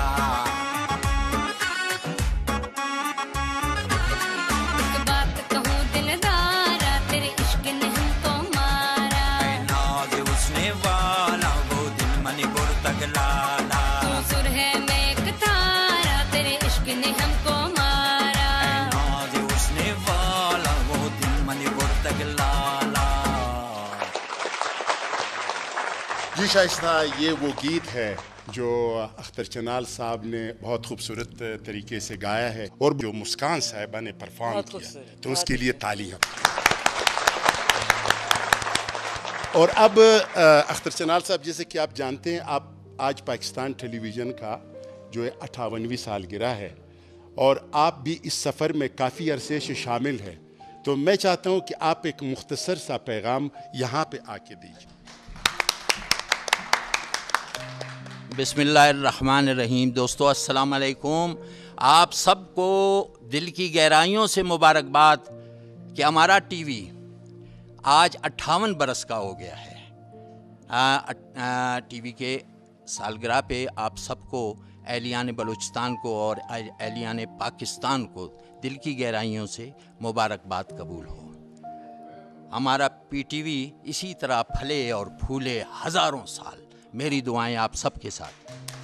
बात कहूँ दिलदारा तेरे इश्क ने हमको मारा आई नाज उसने वाला वो दिल मनी बुर्तगलाला तू सुर है मैं एक तारा तेरे इश्क ने हमको मारा नाज उसने वाला वो दिल मनी बुर्तगलाला। जी शाइस्ता, ये वो गीत है जो अख्तर चनाल साहब ने बहुत खूबसूरत तरीके से गाया है और जो मुस्कान साहिबा ने परफॉर्म किया, तो उसके लिए तालियां। और अब अख्तर चनाल साहब, जैसे कि आप जानते हैं, आप आज पाकिस्तान टेलीविज़न का जो है 58वीं सालगिरह है और आप भी इस सफ़र में काफ़ी अरसे से शामिल हैं, तो मैं चाहता हूं कि आप एक मुख्तसर सा पैगाम यहाँ पे आके दीजिए। बिस्मिल्लाहिर्रहमानिर्रहीम। दोस्तों अस्सलाम वालेकुम। आप सबको दिल की गहराइयों से मुबारकबाद कि हमारा टीवी आज 58 बरस का हो गया है। टीवी के सालगिरह पे आप सबको, एहलियान बलूचिस्तान को और एहलियान पाकिस्तान को दिल की गहराइयों से मुबारकबाद कबूल हो। हमारा पीटीवी इसी तरह फले और फूले हज़ारों साल। मेरी दुआएं आप सबके साथ।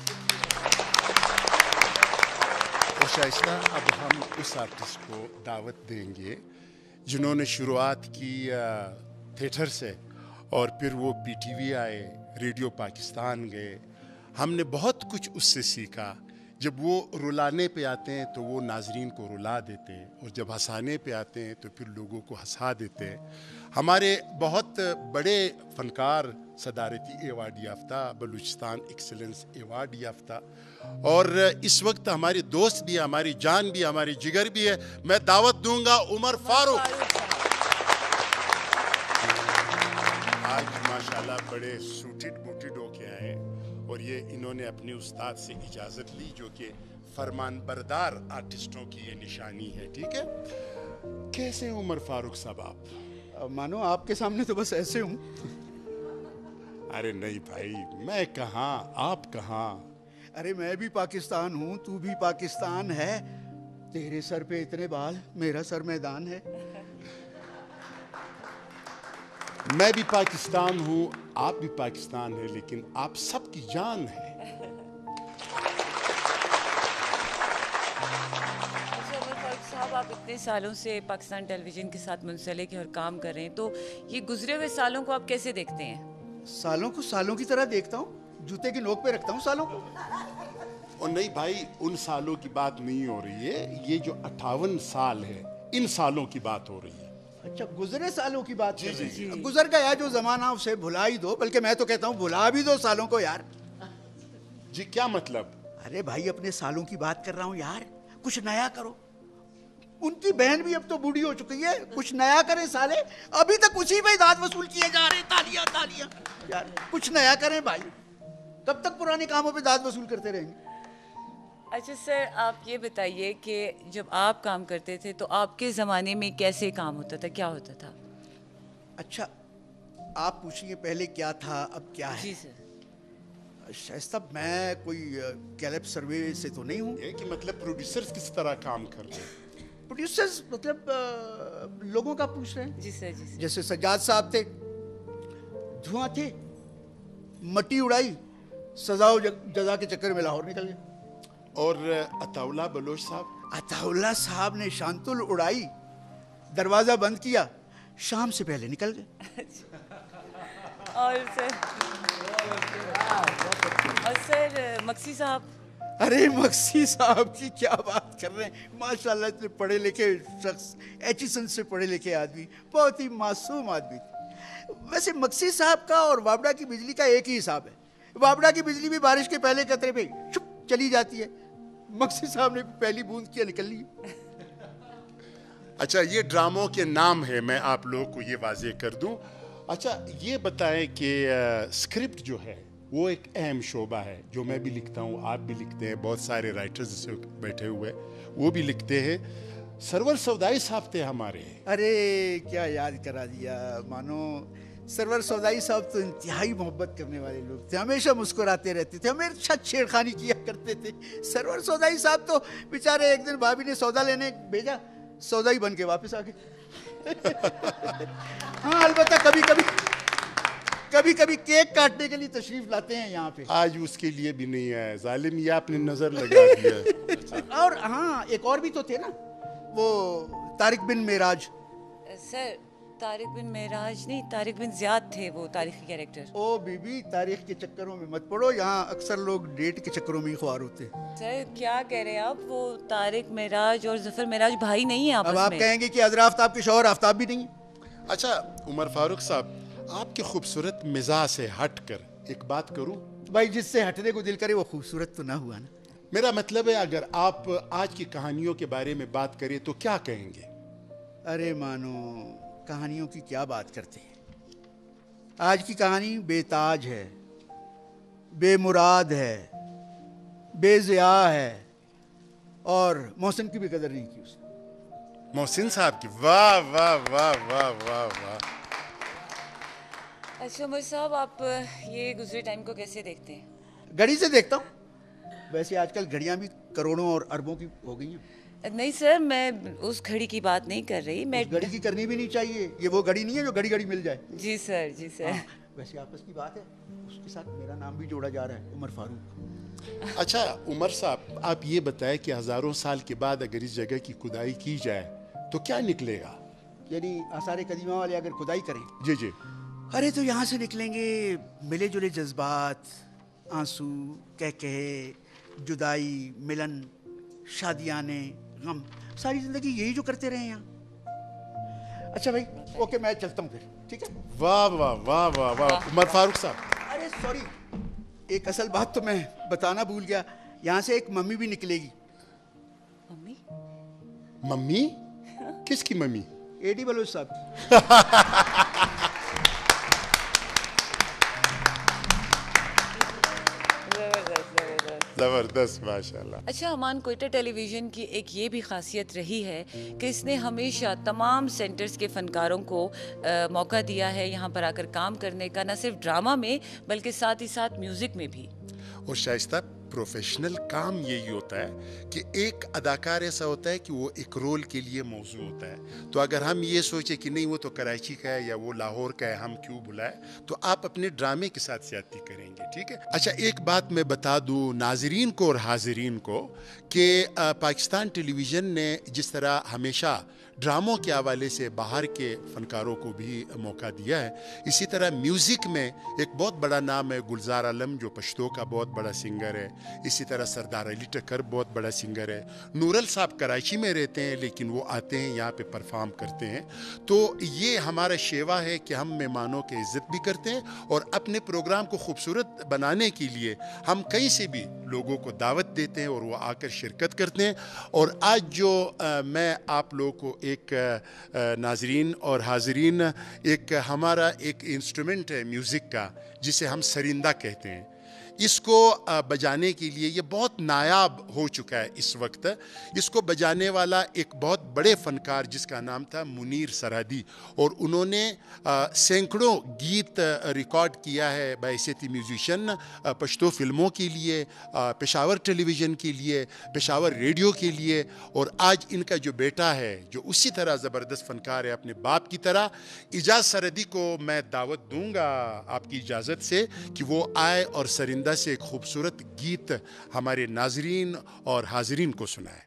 और शाइस्ता, अब हम उस आर्टिस्ट को दावत देंगे जिन्होंने शुरुआत की थिएटर से और फिर वो पीटीवी आए, रेडियो पाकिस्तान गए। हमने बहुत कुछ उससे सीखा। जब वो रुलाने पे आते हैं तो वो नाजरीन को रुला देते हैं, और जब हंसाने पे आते हैं तो फिर लोगों को हंसा देते हैं। हमारे बहुत बड़े फनकार सदारती एवार्ड याफ्ता, बलूचिस्तान एक्सीलेंस एवार्ड याफ्ता, और इस वक्त हमारी दोस्त भी है, हमारी जान भी, हमारी जिगर भी है। मैं दावत दूंगा उमर फारूक। आज माशाल्लाह बड़े सूटेड बूटेड होके आए और ये इन्होंने अपने उस्ताद से इजाज़त ली, जो कि फरमानबरदार आर्टिस्टों की ये निशानी है। ठीक है, कैसे हैं उमर फारूक साहब आप? मानो आपके सामने तो बस ऐसे हूँ। अरे नहीं भाई, मैं कहाँ आप कहाँ। अरे मैं भी पाकिस्तान हूँ, तू भी पाकिस्तान है। तेरे सर पे इतने बाल, मेरा सर मैदान है। मैं भी पाकिस्तान हूँ, आप भी पाकिस्तान है, लेकिन आप सबकी जान है। साहब, आप इतने सालों से पाकिस्तान टेलीविज़न के साथ मुंसलिक हैं और काम कर रहे हैं, तो ये गुजरे हुए सालों को आप कैसे देखते हैं? सालों को सालों की तरह देखता हूँ, जूते की नोक पे रखता हूँ सालों को। और नहीं भाई, उन सालों की बात नहीं हो रही है, ये जो 58 साल है, इन सालों की बात हो रही है। अच्छा, गुजरे सालों की बात कर रहे हैं। गुजर गया जो जमाना उसे भुला ही दो, बल्कि मैं तो कहता हूँ भुला भी दो सालों को यार। जी क्या मतलब? अरे भाई, अपने सालों की बात कर रहा हूँ यार, कुछ नया करो। उनकी बहन भी अब तो बूढ़ी हो चुकी है, कुछ नया करें साले। अभी तक उसी पे दाद वसूल किए जा रहे हैं, तालियां तालियां। यार कुछ नया करें भाई, कब तक पुराने कामों पे दाद वसूल करते रहेंगे? अच्छा सर, आप ये बताइए कि जब आप काम करते थे तो आपके ज़माने में कैसे काम होता था, क्या होता था? अच्छा, आप पूछिए पहले क्या था अब क्या है। जी सर। शायद मैं कोई गैलप सर्वे से तो नहीं हूँ। कि मतलब प्रोड्यूसर्स किस तरह काम कर रहे हैं? प्रोड्यूसर्स मतलब लोगों का पूछ रहे हैं। जी सर, जी सर। जैसे सज्जाद साहब थे, धुआं थे, मट्टी उड़ाई, सजा जजा के चक्कर में लाहौर निकल गए। और अताउल्ला बलोच साहब? अताउल्ला साहब ने शांतुल उड़ाई, दरवाजा बंद किया, शाम से पहले निकल गए। और सर मक्सी साहब? अरे मक्सी साहब की क्या बात कर रहे हैं, माशाल्लाह इतने पढ़े लिखे शख्स, एचिसन से पढ़े लिखे आदमी, बहुत ही मासूम आदमी थे। वैसे मक्सी साहब का और वाबड़ा की बिजली का एक ही हिसाब है। वाबड़ा की बिजली भी बारिश के पहले कतरे पे चुप चली जाती है, मक्सी साहब ने पहली बूंद किया निकल ली। अच्छा, ये ड्रामों के नाम है, मैं आप लोगों को ये वाजे कर दूं। अच्छा, ये बताएं कि स्क्रिप्ट जो है वो एक अहम शोबा है, जो मैं भी लिखता हूँ, आप भी लिखते हैं, बहुत सारे राइटर्स बैठे हुए वो भी लिखते हैं। सरवर सौदाई साहब थे हमारे। अरे क्या याद करा दिया मानो। सरवर सौदाई साहब तो इंतहाई मोहब्बत करने वाले लोग थे, हमेशा मुस्कुराते रहते थे, हमेशा छेड़खानी किया करते थे। सरवर सौदाई साहब तो बेचारे एक दिन भाभी ने सौदा लेने भेजा, सौदाई बन के वापस आ गए। हाँ अलबत्ता कभी कभी केक काटने के लिए तशरीफ लाते हैं यहाँ पे। आज उसके लिए भी नहीं है, जालिम, ये आपने नजर लगा दिया। और हाँ एक और भी तो थे ना, वो तारिक बिन मेराज। सर तारिक बिन मेराज नहीं, तारिक बिन ज़ियाद थे वो तारीखी कैरेक्टर। ओ बीबी, तारीख के चक्करों में मत पड़ो, यहाँ अक्सर लोग डेट के चक्करों में ही ख्वार होते हैं। सर क्या कह रहे हैं आप, वो तारिक मेराज और जफर मेराज भाई नहीं है आपस अब आप में? कहेंगे कि अदर आफ्ताब के शौहर आफ्ताब भी नहीं है। अच्छा उमर फारूक साहब, आपके खूबसूरत मिजाज से हटकर एक बात करूं? भाई जिससे हटने को दिल करे वो खूबसूरत तो ना हुआ ना। मेरा मतलब है अगर आप आज की कहानियों के बारे में बात करें तो क्या कहेंगे? अरे मानो कहानियों की क्या बात करते हैं। आज की कहानी बेताज है, बेमुराद है, बेज़िया है, और मोहसिन की भी कदर नहीं की उसने। मोहसिन साहब की, वाह वाह वाह वाह वाह वाह। अच्छा उमर साहब, आप ये गुजरे टाइम को कैसे देखते हैं? घड़ी से देखता हूँ। वैसे आजकल घड़ियाँ भी करोड़ों और अरबों की हो गई हैं। नहीं सर, मैं उस घड़ी की बात नहीं कर रही, मैं उस घड़ी की करनी भी नहीं चाहिए, ये वो घड़ी नहीं है जो घड़ी घड़ी मिल जाए। जी सर, जी सर। हाँ, वैसे आपस की बात है, उसके साथ मेरा नाम भी जोड़ा जा रहा है, उमर फारूक। अच्छा उमर साहब, आप ये बताएं कि हजारों साल के बाद अगर इस जगह की खुदाई की जाए तो क्या निकलेगा? यानी आसार कदीमा वाले अगर खुदाई करें? जी जी। अरे तो यहाँ से निकलेंगे मिले जुले जज्बात, आंसू, कहकहे, जुदाई, मिलन, शादियाने, गम, सारी जिंदगी यही जो करते रहे यहाँ। अच्छा भाई, ओके मैं चलता हूँ फिर, ठीक है? वाह वाह वाह वाह वाह उमर फारूक साहब। अरे सॉरी, एक असल बात तो मैं बताना भूल गया, यहाँ से एक मम्मी भी निकलेगी। मम्मी? मम्मी? किसकी मम्मी? एडी बलोच साहब। जबरदस्त, माशाल्लाह। अच्छा अमान, क्वेटा टेलीविज़न की एक ये भी खासियत रही है कि इसने हमेशा तमाम सेंटर्स के फ़नकारों को मौका दिया है यहाँ पर आकर काम करने का, न सिर्फ ड्रामा में बल्कि साथ ही साथ म्यूज़िक में भी। और शाइस्ता, प्रोफेशनल काम यही होता है कि एक अदाकार ऐसा होता है कि वो एक रोल के लिए मौजू होता है। तो अगर हम ये सोचे कि नहीं वो तो कराची का है या वो लाहौर का है, हम क्यों बुलाए, तो आप अपने ड्रामे के साथ ज्यादती करेंगे, ठीक है? अच्छा एक बात मैं बता दूं नाजरीन को और हाजिरीन को कि पाकिस्तान टेलीविज़न ने जिस तरह हमेशा ड्रामों के हवाले से बाहर के फनकारों को भी मौका दिया है, इसी तरह म्यूज़िक में एक बहुत बड़ा नाम है गुलजार आलम, जो पश्तो का बहुत बड़ा सिंगर है। इसी तरह सरदार अली टक्कर बहुत बड़ा सिंगर है। नूरल साहब कराची में रहते हैं लेकिन वो आते हैं यहाँ पे परफॉर्म करते हैं। तो ये हमारा शेवा है कि हम मेहमानों की इज्जत भी करते हैं और अपने प्रोग्राम को खूबसूरत बनाने के लिए हम कहीं से भी लोगों को दावत देते हैं और वो आकर शिरकत करते हैं। और आज जो मैं आप लोगों को एक नाजरीन और हाजरीन, एक हमारा एक इंस्ट्रूमेंट है म्यूज़िक का जिसे हम सरिंदा कहते हैं, इसको बजाने के लिए ये बहुत नायाब हो चुका है इस वक्त। इसको बजाने वाला एक बहुत बड़े फ़नकार जिसका नाम था मुनीर सरहदी, और उन्होंने सैकड़ों गीत रिकॉर्ड किया है बैसियती म्यूजिशियन पश्तो फिल्मों के लिए, पेशावर टेलीविज़न के लिए, पेशावर रेडियो के लिए। और आज इनका जो बेटा है जो उसी तरह ज़बरदस्त फ़नकार है अपने बाप की तरह, इजाज़ सरहदी को मैं दावत दूंगा आपकी इजाज़त से कि वो आए और सरिंदा से एक खूबसूरत गीत हमारे नाजरीन और हाजरीन को सुनाए।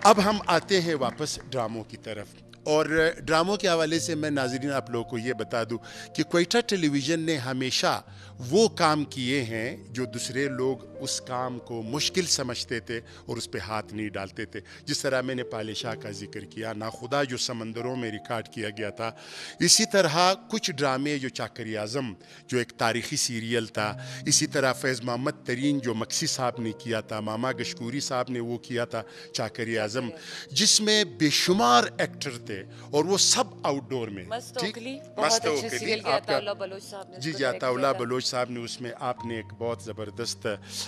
अब हम आते हैं वापस ड्रामों की तरफ, और ड्रामों के हवाले से मैं नाज़रीन आप लोगों को ये बता दूं कि क्वेटा टेलीविज़न ने हमेशा वो काम किए हैं जो दूसरे लोग उस काम को मुश्किल समझते थे और उस पर हाथ नहीं डालते थे। जिस तरह मैंने पाले शाह का जिक्र किया, नाखुदा जो समंदरों में रिकॉर्ड किया गया था, इसी तरह कुछ ड्रामे जो चाकरी आज़म जो एक तारीख़ी सीरियल था, इसी तरह फैज़ मोहम्मद तरीन जो मक्सी साहब ने किया था, मामा गशकूरी साहब ने वो किया था चाकरी आज़म, जिसमें बेशुमार एक्टर थे और वो सब आउटडोर में। ठीक, जी जी, अताउल्ला बलोच साहब ने उसमें आपने एक बहुत ज़बरदस्त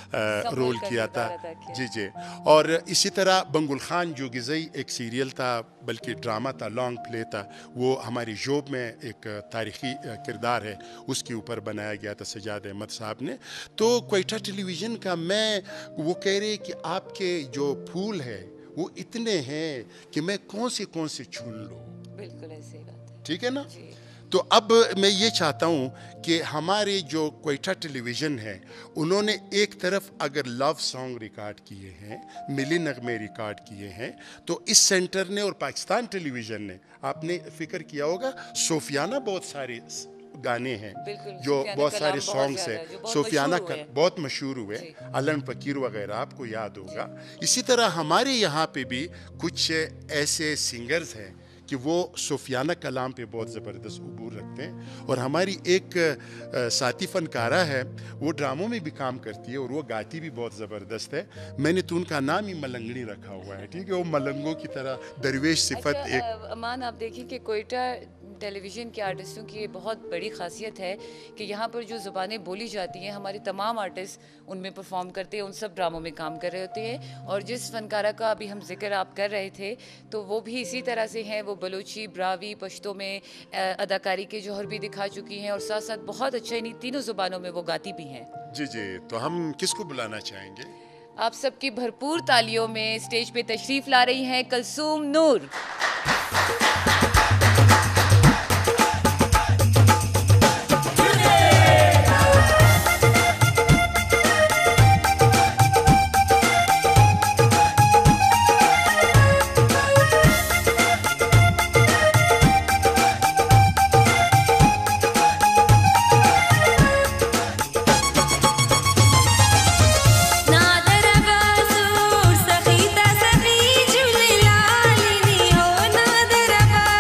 रोल किया था। जी जी, और इसी तरह बंगुल खान जो गिज़ई एक सीरियल था, बल्कि ड्रामा था, लॉन्ग प्ले था, वो हमारी जोब में एक तारीख़ी किरदार है, उसके ऊपर बनाया गया था सजाद अहमद साहब ने। तो क्वेटा टेलीविज़न का मैं वो कह रहे कि आपके जो फूल है वो इतने हैं कि मैं कौन से छून लूँ। बिल्कुल ऐसी बात है, ठीक है ना। तो अब मैं ये चाहता हूँ कि हमारे जो क्वेटा टेलीविज़न है, उन्होंने एक तरफ अगर लव सॉन्ग रिकॉर्ड किए हैं, मिली नगमे रिकॉर्ड किए हैं, तो इस सेंटर ने और पाकिस्तान टेलीविज़न ने, आपने फिक्र किया होगा, सोफियाना बहुत सारे गाने हैं जो बहुत सारे सॉन्ग्स हैं, सोफियाना का बहुत मशहूर हुए, अलन फकीर वगैरह आपको याद होगा। इसी तरह हमारे यहाँ पे भी कुछ ऐसे सिंगर्स हैं कि वो सोफियाना कलाम पे बहुत ज़बरदस्त उबूर रखते हैं, और हमारी एक साथी फनकारा है, वो ड्रामों में भी काम करती है और वो गाती भी बहुत ज़बरदस्त है। मैंने तो उनका नाम ही मलंगनी रखा हुआ है, ठीक है, वो मलंगों की तरह दरवेश सिफत। एक अमान, आप देखिए कि क्वेटा टेलीविज़न के आर्टिस्टों की ये बहुत बड़ी खासियत है कि यहाँ पर जो ज़ुबानें बोली जाती हैं, हमारे तमाम आर्टिस्ट उनमें परफॉर्म करते हैं, उन सब ड्रामों में काम कर रहे होते हैं। और जिस फनकारा का अभी हम जिक्र आप कर रहे थे, तो वो भी इसी तरह से हैं, वो बलोची, ब्रावी, पश्तो में अदाकारी के जौहर भी दिखा चुकी हैं, और साथ साथ बहुत अच्छा इन्हीं तीनों ज़ुबानों में वो गाती भी हैं। जी जी, तो हम किसको बुलाना चाहेंगे? आप सबकी भरपूर तालियों में स्टेज पे तशरीफ़ ला रही हैं कलसूम नूर। नादर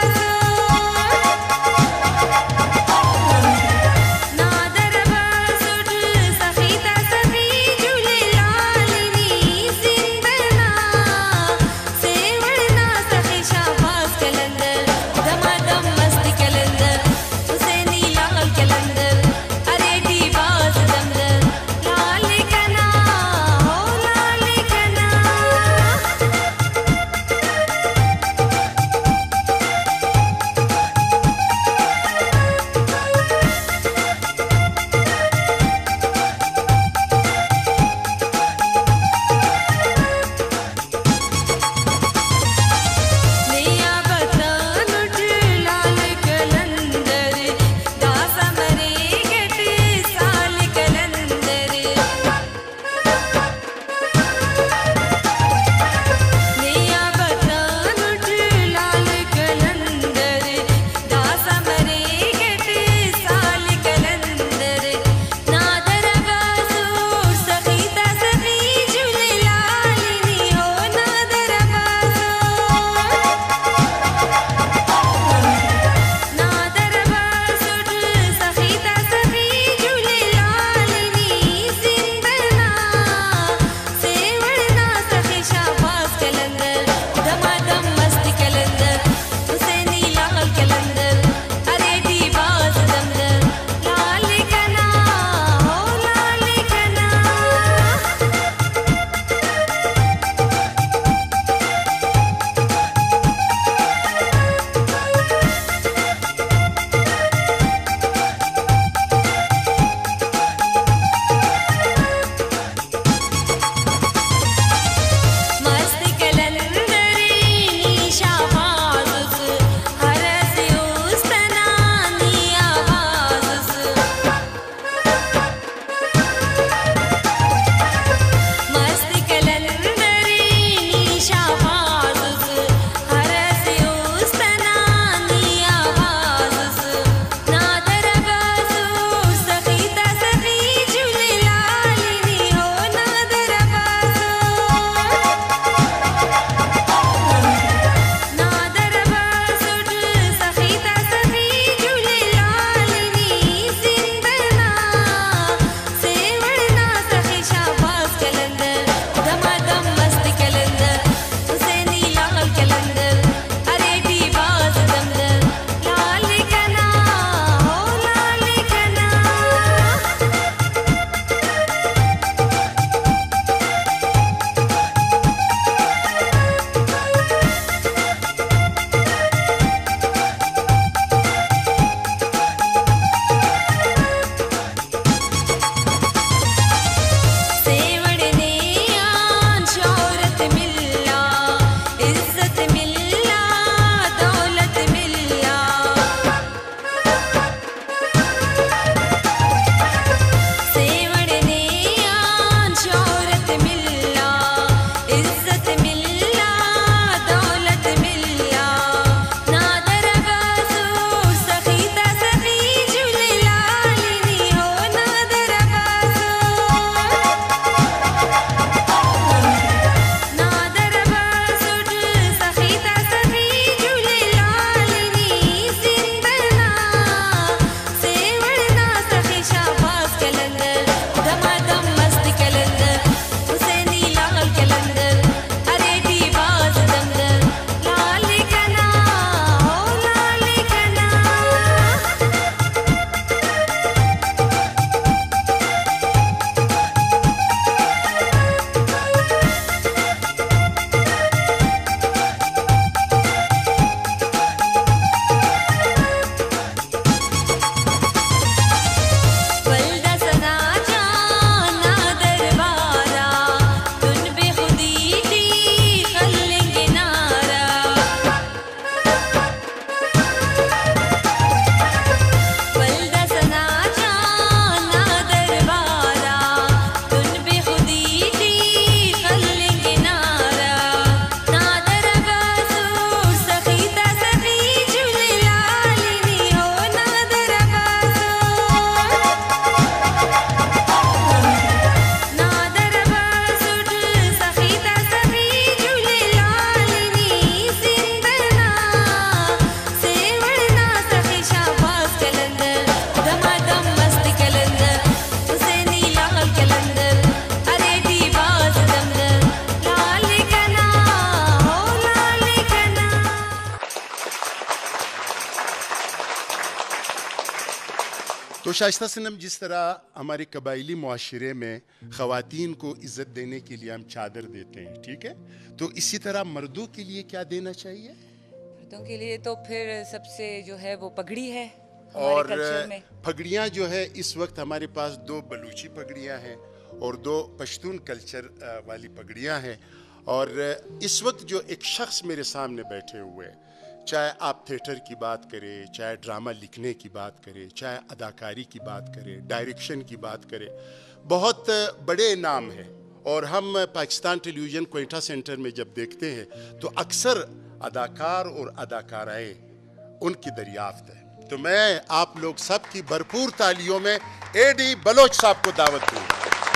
शाइस्ता सनम, जिस तरह हमारे कबायली मुआशरे में ख़वातीन को इज़्ज़त देने के लिए हम चादर देते हैं, ठीक है, तो इसी तरह मर्दों के लिए क्या देना चाहिए? मर्दों के लिए तो फिर सबसे जो है वो पगड़ी है और हमारे कल्चर में। पगड़ियाँ जो है इस वक्त हमारे पास 2 बलूची पगड़ियाँ हैं और 2 पश्तून कल्चर वाली पगड़ियाँ हैं। और इस वक्त जो एक शख्स मेरे सामने बैठे हुए हैं, चाहे आप थिएटर की बात करें, चाहे ड्रामा लिखने की बात करें, चाहे अदाकारी की बात करें, डायरेक्शन की बात करें, बहुत बड़े नाम हैं। और हम पाकिस्तान टेलीविज़न क्वेटा सेंटर में जब देखते हैं तो अक्सर अदाकार और अदाकाराएँ उनकी दरियाफ्त है। तो मैं आप लोग सब की भरपूर तालियों में एडी बलोच साहब को दावत दूँ।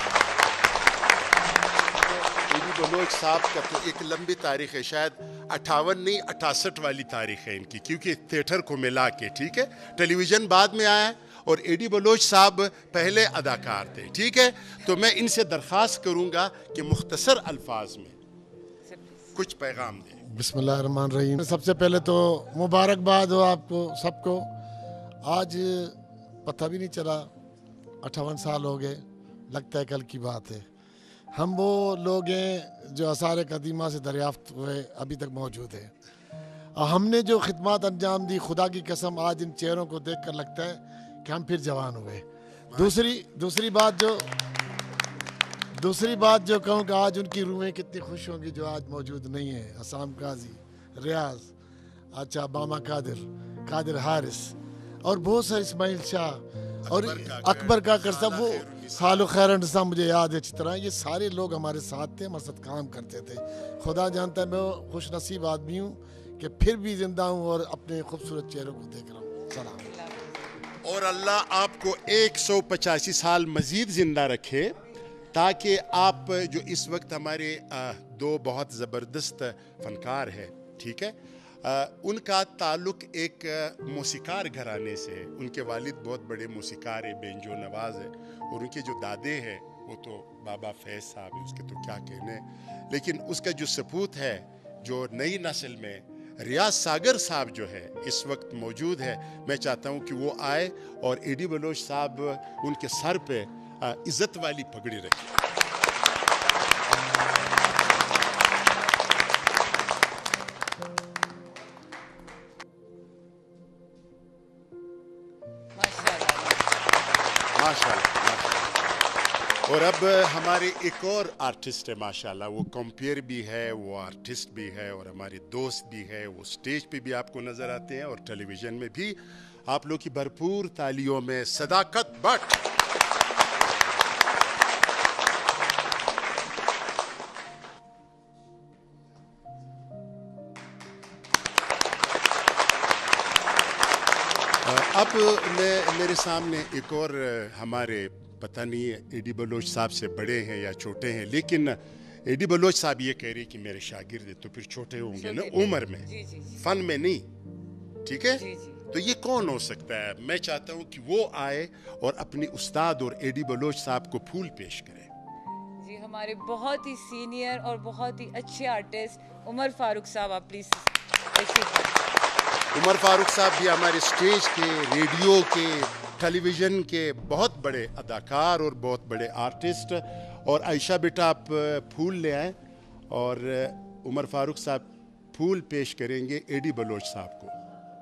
एडी बलोच साहब का तो एक लंबी तारीख है, शायद 58 नहीं 68 वाली तारीख है इनकी, क्योंकि थिएटर को मिला के, ठीक है, टेलीविज़न बाद में आया है और एडी बलोच साहब पहले अदाकार थे, ठीक है। तो मैं इनसे दरख्वास्त करूँगा कि मुख्तसर अल्फाज में कुछ पैगाम दें। बिस्मिल्लाहिर्रहमानिर्रहीम। सबसे पहले तो मुबारकबाद हो आपको सबको। आज पता भी नहीं चला 58 साल हो गए, लगता है कल की बात है। हम वो लोग हैं जो आसार कदीमा से दरियाफ्त हुए अभी तक मौजूद है। और हमने जो खिदमत अंजाम दी, खुदा की कसम आज इन चेहरों को देख कर लगता है कि हम फिर जवान हुए। दूसरी बात जो कहूँ कि आज उनकी रूहें कितनी खुश होंगी जो आज मौजूद नहीं है। असाम काजी, रियाज, अच्छा बामा कादिर हारिस और बहुत सारे, इस्माइल शाह और अकबर का सब वो सालो खैरन साहब मुझे याद है अच्छी तरह। ये सारे लोग हमारे साथ थे, हमारे साथ काम करते थे। खुदा जानता है मैं खुश नसीब आदमी हूँ कि फिर भी जिंदा हूँ और अपने खूबसूरत चेहरों को देख रहा हूँ। सलाम। और अल्लाह आपको 185 साल मजीद जिंदा रखे, ताकि आप जो इस वक्त हमारे 2 बहुत ज़बरदस्त फ़नकार हैं, ठीक है, उनका ताल्लुक़ एक मौसीकार घराने से है। उनके वालिद बहुत बड़े मौसीकार है, बेंजो नवाज़ है, और उनके जो दादे हैं वो तो बाबा फैज़ साहब है, उसके तो क्या कहने। लेकिन उसका जो सपूत है, जो नई नस्ल में रियाज सागर साहब जो है इस वक्त मौजूद है, मैं चाहता हूँ कि वो आए और एडी बलोच साहब उनके सर पे इज़्ज़त वाली पगड़ी रखें। माशाल्लाह। और अब हमारे एक और आर्टिस्ट है माशाल्लाह, वो कंपेयर भी है, वो आर्टिस्ट भी है और हमारे दोस्त भी है। वो स्टेज पे भी आपको नज़र आते हैं और टेलीविज़न में भी। आप लोग की भरपूर तालियों में सदाकत भट्ट। अब मेरे सामने एक और हमारे, पता नहीं एडी बलोच साहब से बड़े हैं या छोटे हैं, लेकिन एडी बलोच साहब ये कह रही कि मेरे शागिर्द हैं, तो फिर छोटे होंगे ना उम्र में, फन में नहीं, ठीक है। तो ये कौन हो सकता है? मैं चाहता हूँ कि वो आए और अपनी उस्ताद और एडी बलोच साहब को फूल पेश करें। जी, हमारे बहुत ही सीनियर और बहुत ही अच्छे आर्टिस्ट उमर फारूक साहब, आप प्लीज। उमर फारूक साहब भी हमारे स्टेज के, रेडियो के, टेलीविज़न के बहुत बड़े अदाकार और बहुत बड़े आर्टिस्ट। और आयशा बेटा आप फूल ले आए और उमर फारूक साहब फूल पेश करेंगे एडी बलोच साहब को।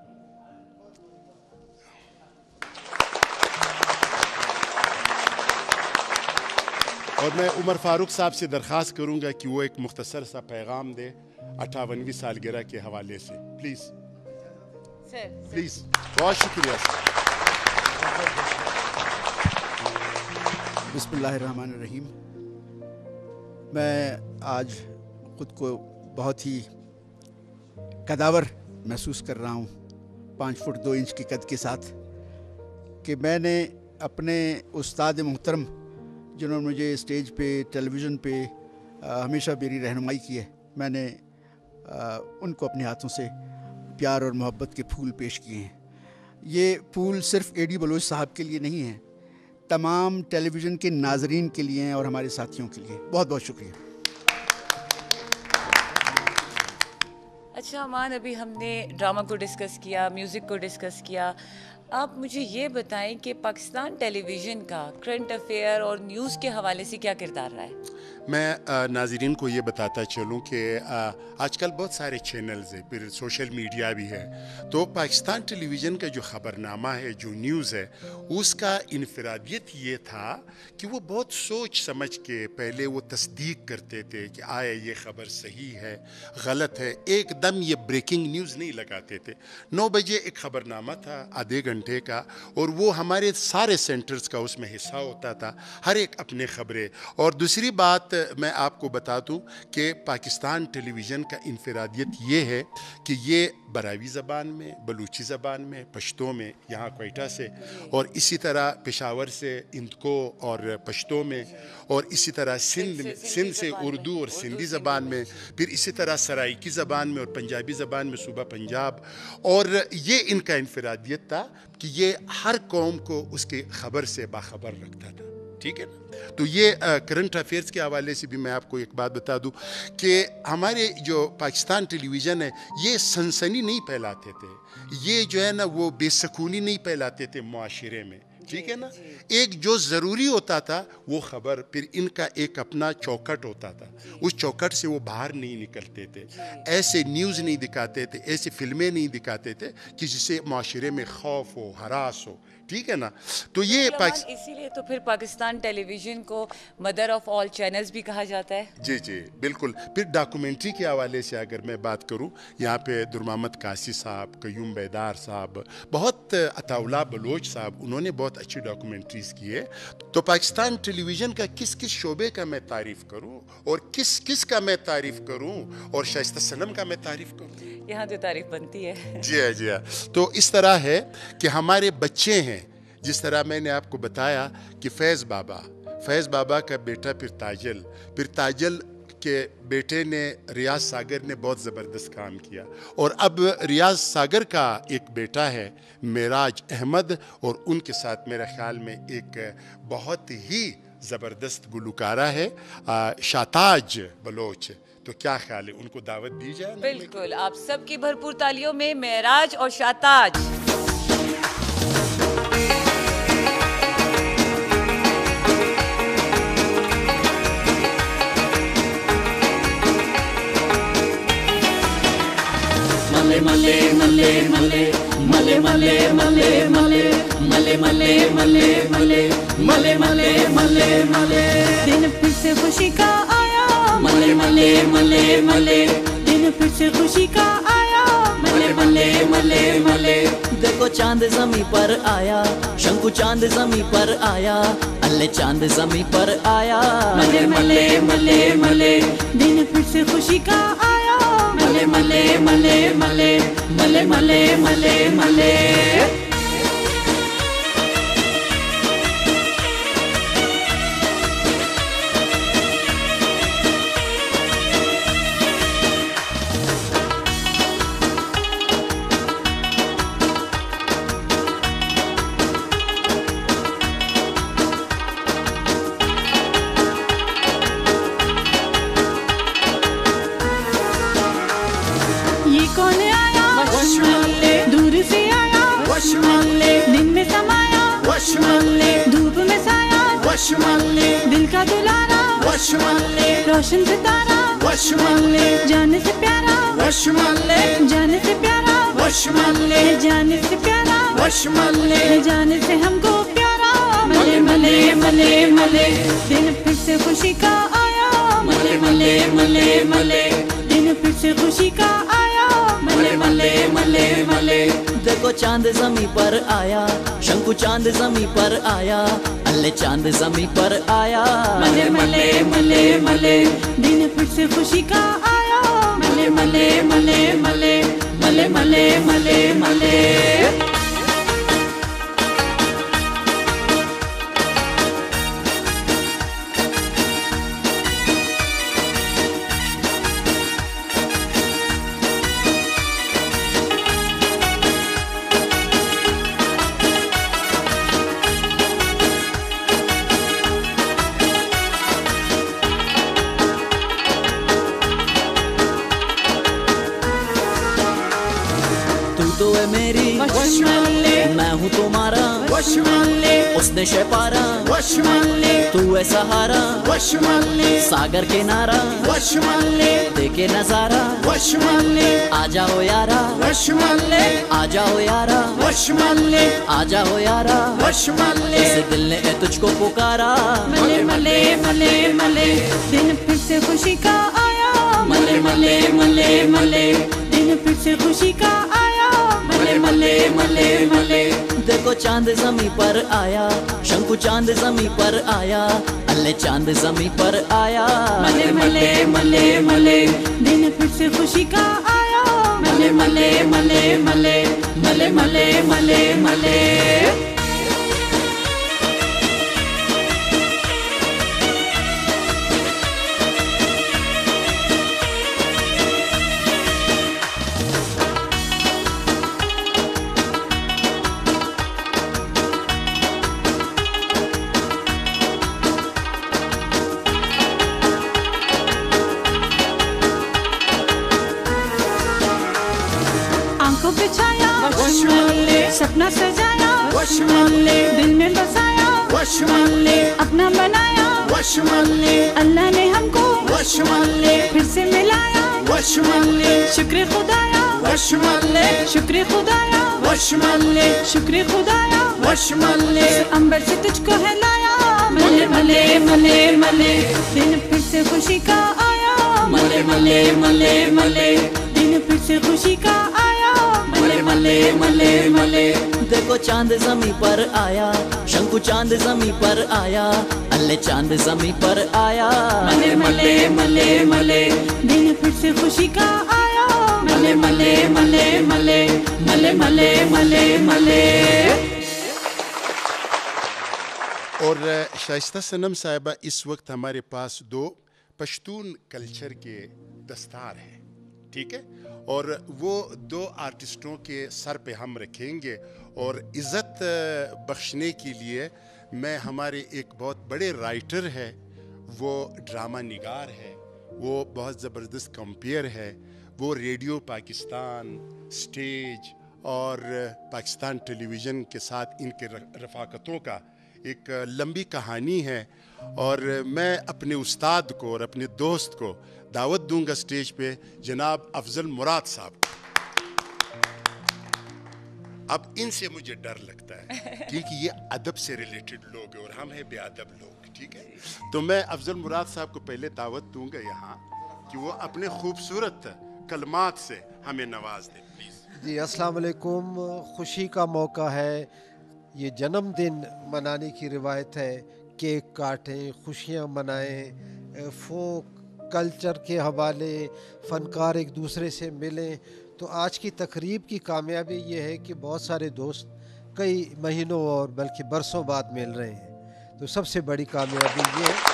और मैं उमर फारूक साहब से दरख्वास्त करूंगा कि वो एक मुख्तसर सा पैगाम दे 58वीं सालगिरह के हवाले से, प्लीज़ प्लीज़। बहुत शुक्रिया सर। बिस्मिल्लाहिर्रहमानिर्रहीम। मैं आज ख़ुद को बहुत ही कदावर महसूस कर रहा हूँ 5 फुट 2 इंच की कद के साथ, कि मैंने अपने उस्ताद मोहतरम जिन्होंने मुझे स्टेज पे, टेलीविज़न पे हमेशा मेरी रहनुमाई की है, मैंने उनको अपने हाथों से प्यार और मोहब्बत के फूल पेश किए हैं। ये फूल सिर्फ एडी बलोच साहब के लिए नहीं है, तमाम टेलीविज़न के नाजरीन के लिए हैं और हमारे साथियों के लिए। बहुत बहुत शुक्रिया। अच्छा अमान, अभी हमने ड्रामा को डिस्कस किया, म्यूज़िक को डिस्कस किया। आप मुझे ये बताएं कि पाकिस्तान टेलीविज़न का करंट अफेयर और न्यूज़ के हवाले से क्या किरदार रहा है? मैं नाज़रीन को ये बताता चलूँ कि आजकल बहुत सारे चैनल्स हैं, फिर सोशल मीडिया भी है। तो पाकिस्तान टेलीविज़न का जो ख़बरनामा है, जो न्यूज़ है, उसका इनफरादियत ये था कि वो बहुत सोच समझ के पहले वो तस्दीक करते थे कि आया ये ख़बर सही है, गलत है। एकदम ये ब्रेकिंग न्यूज़ नहीं लगाते थे। 9 बजे एक ख़बरनामा था आधे घंटे का, और वो हमारे सारे सेंटर्स का उसमें हिस्सा होता था, हर एक अपने ख़बरें। और दूसरी बात मैं आपको बता दूं कि पाकिस्तान टेलीविज़न का इनफरादियत ये है कि ये बरावी ज़बान में, बलूची ज़बान में, पश्तो में, यहाँ क्वेटा से, और इसी तरह पेशावर से इंदको और पश्तो में, और इसी तरह सिंध से उर्दू और सिंधी ज़बान में, फिर इसी तरह सराइकी ज़बान में और पंजाबी ज़बान में सूबा पंजाब। और ये इनका इनफरादियत था कि ये हर कौम को उसकी ख़बर से बाखबर रखता था। ठीक है ना? तो ये करंट अफेयर्स के हवाले से भी मैं आपको एक बात बता दूं कि हमारे जो पाकिस्तान टेलीविज़न है, ये सनसनी नहीं फैलाते थे, ये जो है ना वो बेसकूनी नहीं फैलाते थे मुआशरे में। ठीक है ना? एक जो ज़रूरी होता था वो ख़बर, फिर इनका एक अपना चौखट होता था, उस चौखट से वो बाहर नहीं निकलते थे। ऐसे न्यूज़ नहीं दिखाते थे, ऐसी फिल्में नहीं दिखाते थे कि जिससे माशरे में खौफ हो, हरास हो। ठीक है ना? तो ये इसीलिए तो फिर पाकिस्तान टेलीविज़न को मदर ऑफ ऑल चैनल्स भी कहा जाता है। जी जी बिल्कुल। फिर डॉक्यूमेंट्री के हवाले से अगर मैं बात करूं, यहाँ पे दुर्मामद कासी साहब, कयूम बेदार साहब, बहुत अताउल्ला बलोच साहब, उन्होंने बहुत अच्छी डॉक्यूमेंट्रीज़ की है। तो पाकिस्तान टेलीविज़न का किस किस शोबे का मैं तारीफ़ करूँ और किस किस का मैं तारीफ़ करूँ और शाइस्ता सनम का मैं तारीफ़ करूँ, यहाँ तो तारीफ़ बनती है। जी हाँ, जी हाँ। तो इस तरह है कि हमारे बच्चे हैं, जिस तरह मैंने आपको बताया कि फैज़ बाबा का बेटा फिर ताजल के बेटे ने रियाज सागर ने बहुत ज़बरदस्त काम किया, और अब रियाज सागर का एक बेटा है मेराज अहमद, और उनके साथ मेरे ख्याल में एक बहुत ही ज़बरदस्त गुलकारा है शाताज बलोच। तो क्या ख्याल है, उनको दावत दी जाए? बिल्कुल, आप सबकी भरपूर तालियों में मेराज और शाताज। मले मले मले मले मले मले मले मले मले मले मले मले मले मले मले दिन फिर से खुशी का आया, मले मले मले मले दिन फिर से खुशी का आया, मले मले मले मले देखो चांद ज़मीं पर आया, शंकु चांद ज़मीं पर आया, अल्ले चांद ज़मीं पर आया, मले मले मले मले दिन फिर से खुशी का आया, मले मले मले मले मले मले मले मले दूर से आया, दिन में समाया, धूप में साया, दिल का दुलारा, रोशन सितारा, जाने से प्यारा, जाने से प्यारा, जाने से प्यारा, जाने से हमको प्यारा, मले मले मले मले दिन फिर से खुशी का आया, मले मले मले मले दिन फिर से खुशी का आया, मले मले मले मले देखो चांद ज़मीं पर आया, शंकु चांद ज़मीं पर आया, अल्ले चांद ज़मीं पर आया, मले मले मले मले दिन फिर से खुशी का आया, मले मले मले मले मले मले मले मले मैं हूँ तुम्हारा वश मान ले, उसने शैपारा वश मान ले, तू है सहारा वश मान ले, सागर किनारा वश मान ले, देखे नजारा वश मान ले, आ जाओ यारा वश मान ले, आ जाओ यारा वश मान ले, आ जाओ यारा वश मान ले। इस दिल ने तुझको पुकारा मले मले मले मले दिन फिर से खुशी का आया, मले मले मले मले दिन फिर से खुशी का आया, मले मले मले मले देखो चांद जमी पर आया, शंकु चांद जमी पर आया, अल्ले चांद जमी पर आया। मले मले मले मले दिन फिर से खुशी का आया, मले मले मले मले मले मले मले मले आंखों पे छाया, वश मान ले, सपना सजाया, वश मान ले, दिल में बसाया, वश मान ले, अपना बनाया, वश मान ले, अल्लाह ने हमको वश मान ले, फिर से मिलाया, वश मान ले, शुक्र खुदाया, वश मान ले, शुक्र खुदाया, वश मान ले, शुक्र खुदाया, वश मान ले। अंबर से तुझको है लाया, मले मले मले मले दिन फिर से खुशी का आया, मले मले मले मले दिन फिर से खुशी का आया, मले मले मले मले देखो चांद जमी पर आया, शंकु चांद जमी पर आया, अल्ले चांद जमी पर आया। मले मले मले मले दिन फिर से खुशी का आया, मले मले मले मले मले मले मले मले और शाइस्ता सनम साहिबा, इस वक्त हमारे पास दो पश्तून कल्चर के दस्तार हैं, ठीक है, और वो दो आर्टिस्टों के सर पे हम रखेंगे। और इज़्ज़त बख्शने के लिए मैं हमारे एक बहुत बड़े राइटर है, वो ड्रामा निगार है, वो बहुत ज़बरदस्त कंपेयर है, वो रेडियो पाकिस्तान, स्टेज और पाकिस्तान टेलीविज़न के साथ इनके रफ़ाकतों का एक लंबी कहानी है। और मैं अपने उस्ताद को और अपने दोस्त को दावत दूंगा स्टेज पे, जनाब अफजल मुराद साहब। अब इनसे मुझे डर लगता है क्योंकि ये अदब से रिलेटेड लोग हैं और हम हैं बेअदब लोग, ठीक है। तो मैं अफजल मुराद साहब को पहले दावत दूंगा यहाँ कि वो अपने खूबसूरत कलमात से हमें नवाज दें, प्लीज़। जी अस्सलाम वालेकुम। खुशी का मौका है, ये जन्मदिन मनाने की रिवायत है, केक काटें, खुशियाँ मनाएं, फोक कल्चर के हवाले फ़नकार एक दूसरे से मिलें। तो आज की तकरीब की कामयाबी ये है कि बहुत सारे दोस्त कई महीनों और बल्कि बरसों बाद मिल रहे हैं, तो सबसे बड़ी कामयाबी ये है।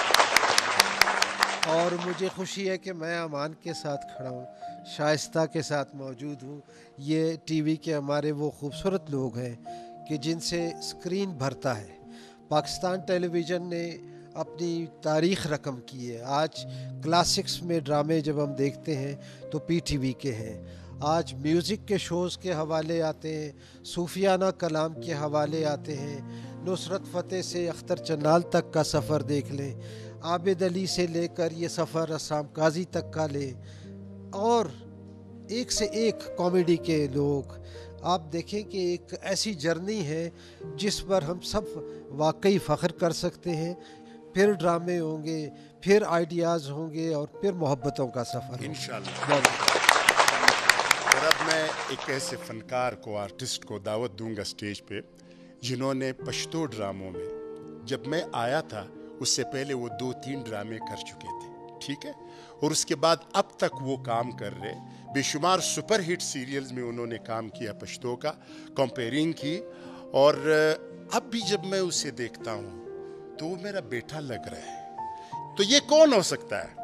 और मुझे खुशी है कि मैं अमान के साथ खड़ा हूँ, शाइस्ता के साथ मौजूद हूँ। ये टीवी के हमारे वो खूबसूरत लोग हैं कि जिनसे स्क्रीन भरता है। पाकिस्तान टेलीविज़न ने अपनी तारीख़ रकम की है। आज क्लासिक्स में ड्रामे जब हम देखते हैं तो पीटीवी के हैं। आज म्यूज़िक के शोज़ के हवाले आते हैं, सूफियाना कलाम के हवाले आते हैं। नुसरत फ़तेह से अख्तर चन्नाल तक का सफ़र देख लें, आबिद अली से लेकर ये सफ़र असाम काजी तक का लें, और एक से एक कॉमेडी के लोग। आप देखें कि एक ऐसी जर्नी है जिस पर हम सब वाकई फ़ख्र कर सकते हैं। फिर ड्रामे होंगे, फिर आइडियाज़ होंगे और फिर मोहब्बतों का सफ़र इंशाअल्लाह। और अब मैं एक ऐसे फ़नकार को, आर्टिस्ट को दावत दूंगा स्टेज पे जिन्होंने पश्तो ड्रामों में, जब मैं आया था उससे पहले वो 2-3 ड्रामे कर चुके थे, ठीक है, और उसके बाद अब तक वो काम कर रहे। बेशुमार सुपर हिट सीरियल्स में उन्होंने काम किया पश्तो का, कंपेयरिंग की। और अब भी जब मैं उसे देखता हूँ तो वो मेरा बेटा लग रहा है। तो ये कौन हो सकता है?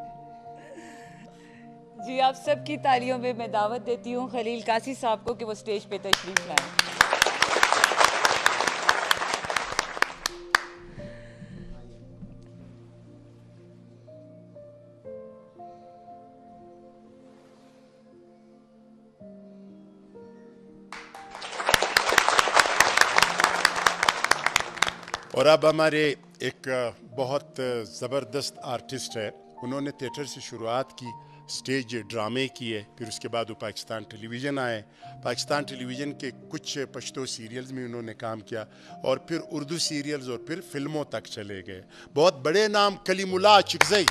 जी, आप सबकी तालियों में मैं दावत देती हूँ खलील कासी साहब को कि वो स्टेज पे तशरीफ लाएं। और अब हमारे एक बहुत ज़बरदस्त आर्टिस्ट है, उन्होंने थिएटर से शुरुआत की, स्टेज ड्रामे किए, फिर उसके बाद वो पाकिस्तान टेलीविज़न आए। पाकिस्तान टेलीविज़न के कुछ पश्तो सीरियल्स में उन्होंने काम किया और फिर उर्दू सीरियल्स और फिर फिल्मों तक चले गए। बहुत बड़े नाम कलीमुल्लाह चिकज़ई।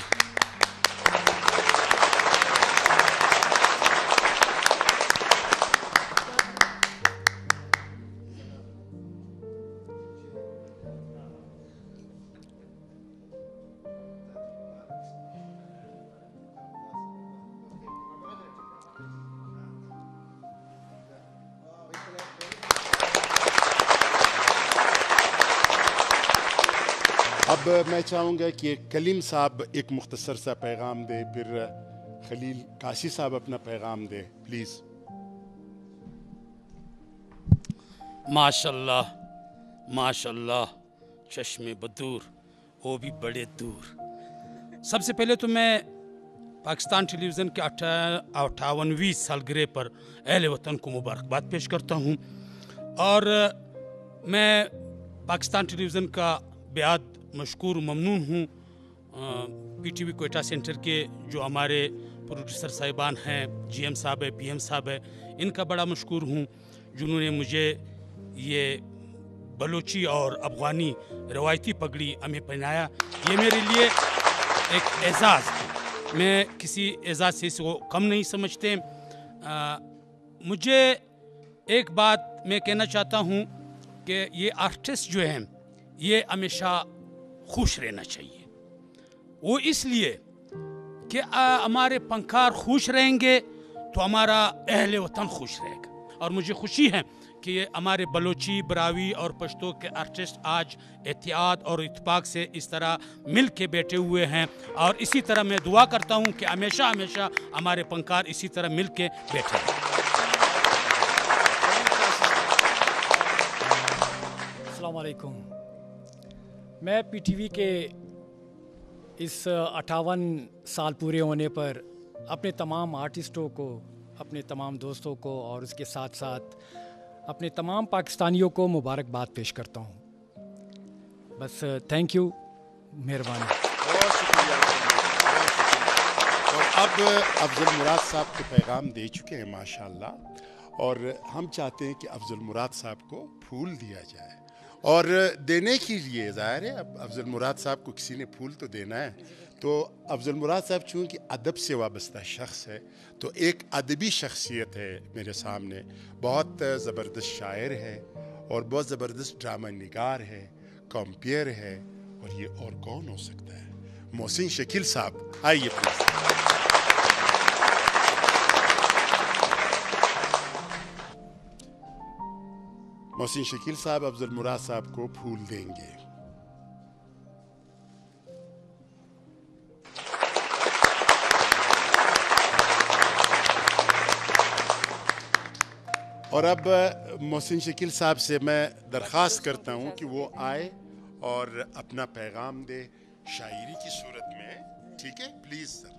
अब मैं चाहूँगा कि कलीम साहब एक मुख्तसर सा पैगाम दे, फिर खलील काशी साहब अपना पैगाम दे, प्लीज़। माशाल्लाह माशाल्लाह, चश्मे बदूर, वो भी बड़े दूर। सबसे पहले तो मैं पाकिस्तान टेलीविज़न के 58वीं सालगिरह पर अहले वतन को मुबारकबाद पेश करता हूँ। और मैं पाकिस्तान टेलीविज़न का बेहद मशकूर ममनून हूँ PTV क्वेटा सेंटर के जो हमारे प्रोड्यूसर साहिबान हैं, GM साहब है, PM साहब है, इनका बड़ा मशकूर हूँ जिन्होंने मुझे ये बलोची और अफ़गानी रवायती पगड़ी हमें पहनाया। ये मेरे लिए एक एज़ाज़ है, मैं किसी एज़ाज़ से इसको कम नहीं समझते। मुझे एक बात मैं कहना चाहता हूँ कि ये आर्टिस्ट जो हैं ये हमेशा खुश रहना चाहिए। वो इसलिए कि हमारे फनकार खुश रहेंगे तो हमारा अहले वतन खुश रहेगा। और मुझे खुशी है कि ये हमारे बलोची, बरावी और पश्तो के आर्टिस्ट आज एहतियात और इत्तेफाक से इस तरह मिल के बैठे हुए हैं। और इसी तरह मैं दुआ करता हूँ कि हमेशा हमेशा हमारे फनकार इसी तरह मिल के बैठे हैं। अस्सलाम वालेकुम। मैं PTV के इस 58 साल पूरे होने पर अपने तमाम आर्टिस्टों को, अपने तमाम दोस्तों को और उसके साथ साथ अपने तमाम पाकिस्तानियों को मुबारकबाद पेश करता हूँ। बस थैंक यू, मेहरबानी। बहुत शुक्रिया। और अब अफजल मुराद साहब को पैगाम दे चुके हैं माशाल्लाह, और हम चाहते हैं कि अफजल मुराद साहब को फूल दिया जाए। और देने के लिए ज़ाहिर है अब अफजल मुराद साहब को किसी ने फूल तो देना है, तो अफजल मुराद साहब चूँकि अदब से वाबस्ता शख्स है तो एक अदबी शख्सियत है मेरे सामने। बहुत ज़बरदस्त शायर है और बहुत ज़बरदस्त ड्रामा निगार है, कॉम्पियर है, और ये और कौन हो सकता है? मोहसिन शकील साहब, आइए प्लीज़। मोहसिन शकील साहब अफजल मुराद साहब को फूल देंगे। और अब मोहसिन शकील साहब से मैं दरख्वास्त करता हूँ कि वो आए और अपना पैगाम दे शायरी की सूरत में। ठीक है, प्लीज़ सर।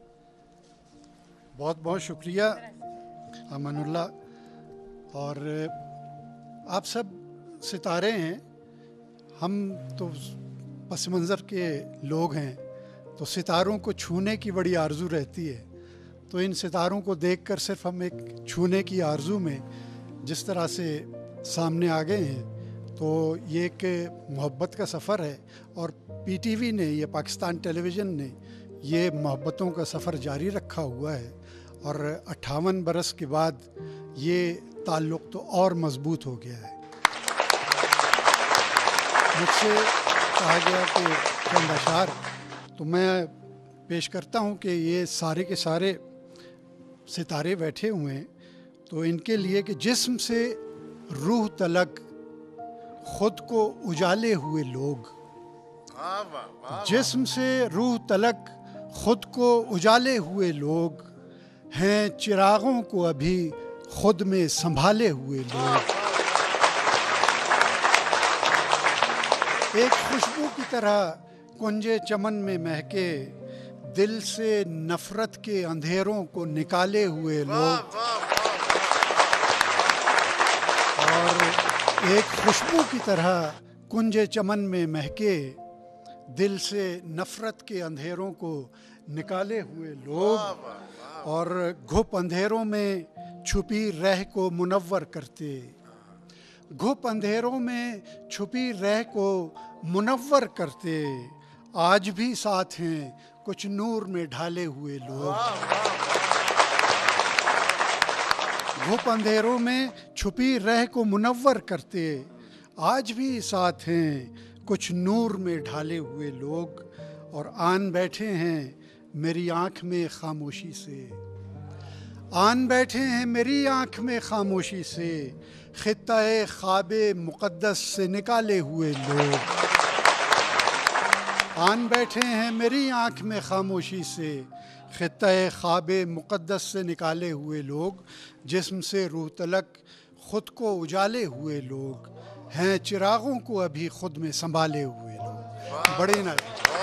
बहुत बहुत शुक्रिया अमानुल्लाह। और आप सब सितारे हैं, हम तो पस मंज़र के लोग हैं, तो सितारों को छूने की बड़ी आरज़ू रहती है। तो इन सितारों को देखकर सिर्फ हम एक छूने की आरज़ू में जिस तरह से सामने आ गए हैं, तो ये एक मोहब्बत का सफ़र है। और PTV ने, ये पाकिस्तान टेलीविज़न ने ये मोहब्बतों का सफ़र जारी रखा हुआ है। और 58 बरस के बाद ये ताल्लुक़ तो और मज़बूत हो गया है। मुझसे कहा गया कि चंद अशार, तो मैं पेश करता हूँ कि ये सारे के सारे सितारे बैठे हुए हैं, तो इनके लिए कि जिस्म से रूह तलक खुद को उजाले हुए लोग, जिस्म से रूह तलक खुद को उजाले हुए लोग हैं, चिरागों को अभी खुद में संभाले हुए लोग। एक खुशबू की तरह कुंजे चमन में महके, दिल से नफरत के अंधेरों को निकाले हुए लोग। और एक खुशबू की तरह कुंजे चमन में महके, दिल से नफरत के अंधेरों को निकाले हुए लोग और घुप अंधेरों में छुपी रह को मुनव्वर करते, घुप अंधेरों में छुपी रह को मुनव्वर करते, आज भी साथ हैं कुछ नूर में ढाले हुए लोग। घुप अंधेरों में छुपी रह को मुनव्वर करते, आज भी साथ हैं कुछ नूर में ढाले हुए लोग, और आन बैठे हैं मेरी आँख में खामोशी से, आन बैठे हैं मेरी आँख में खामोशी से, खित्ता-ए ख्वाब-ए मुक़द्दस से निकाले हुए लोग। आन बैठे हैं मेरी आँख में खामोशी से, खित्ता-ए ख्वाब-ए मुक़द्दस से निकाले हुए लोग, जिस्म से रूह तलक खुद को उजाले हुए लोग, हैं चिरागों को अभी खुद में संभाले हुए लोग। बड़े ना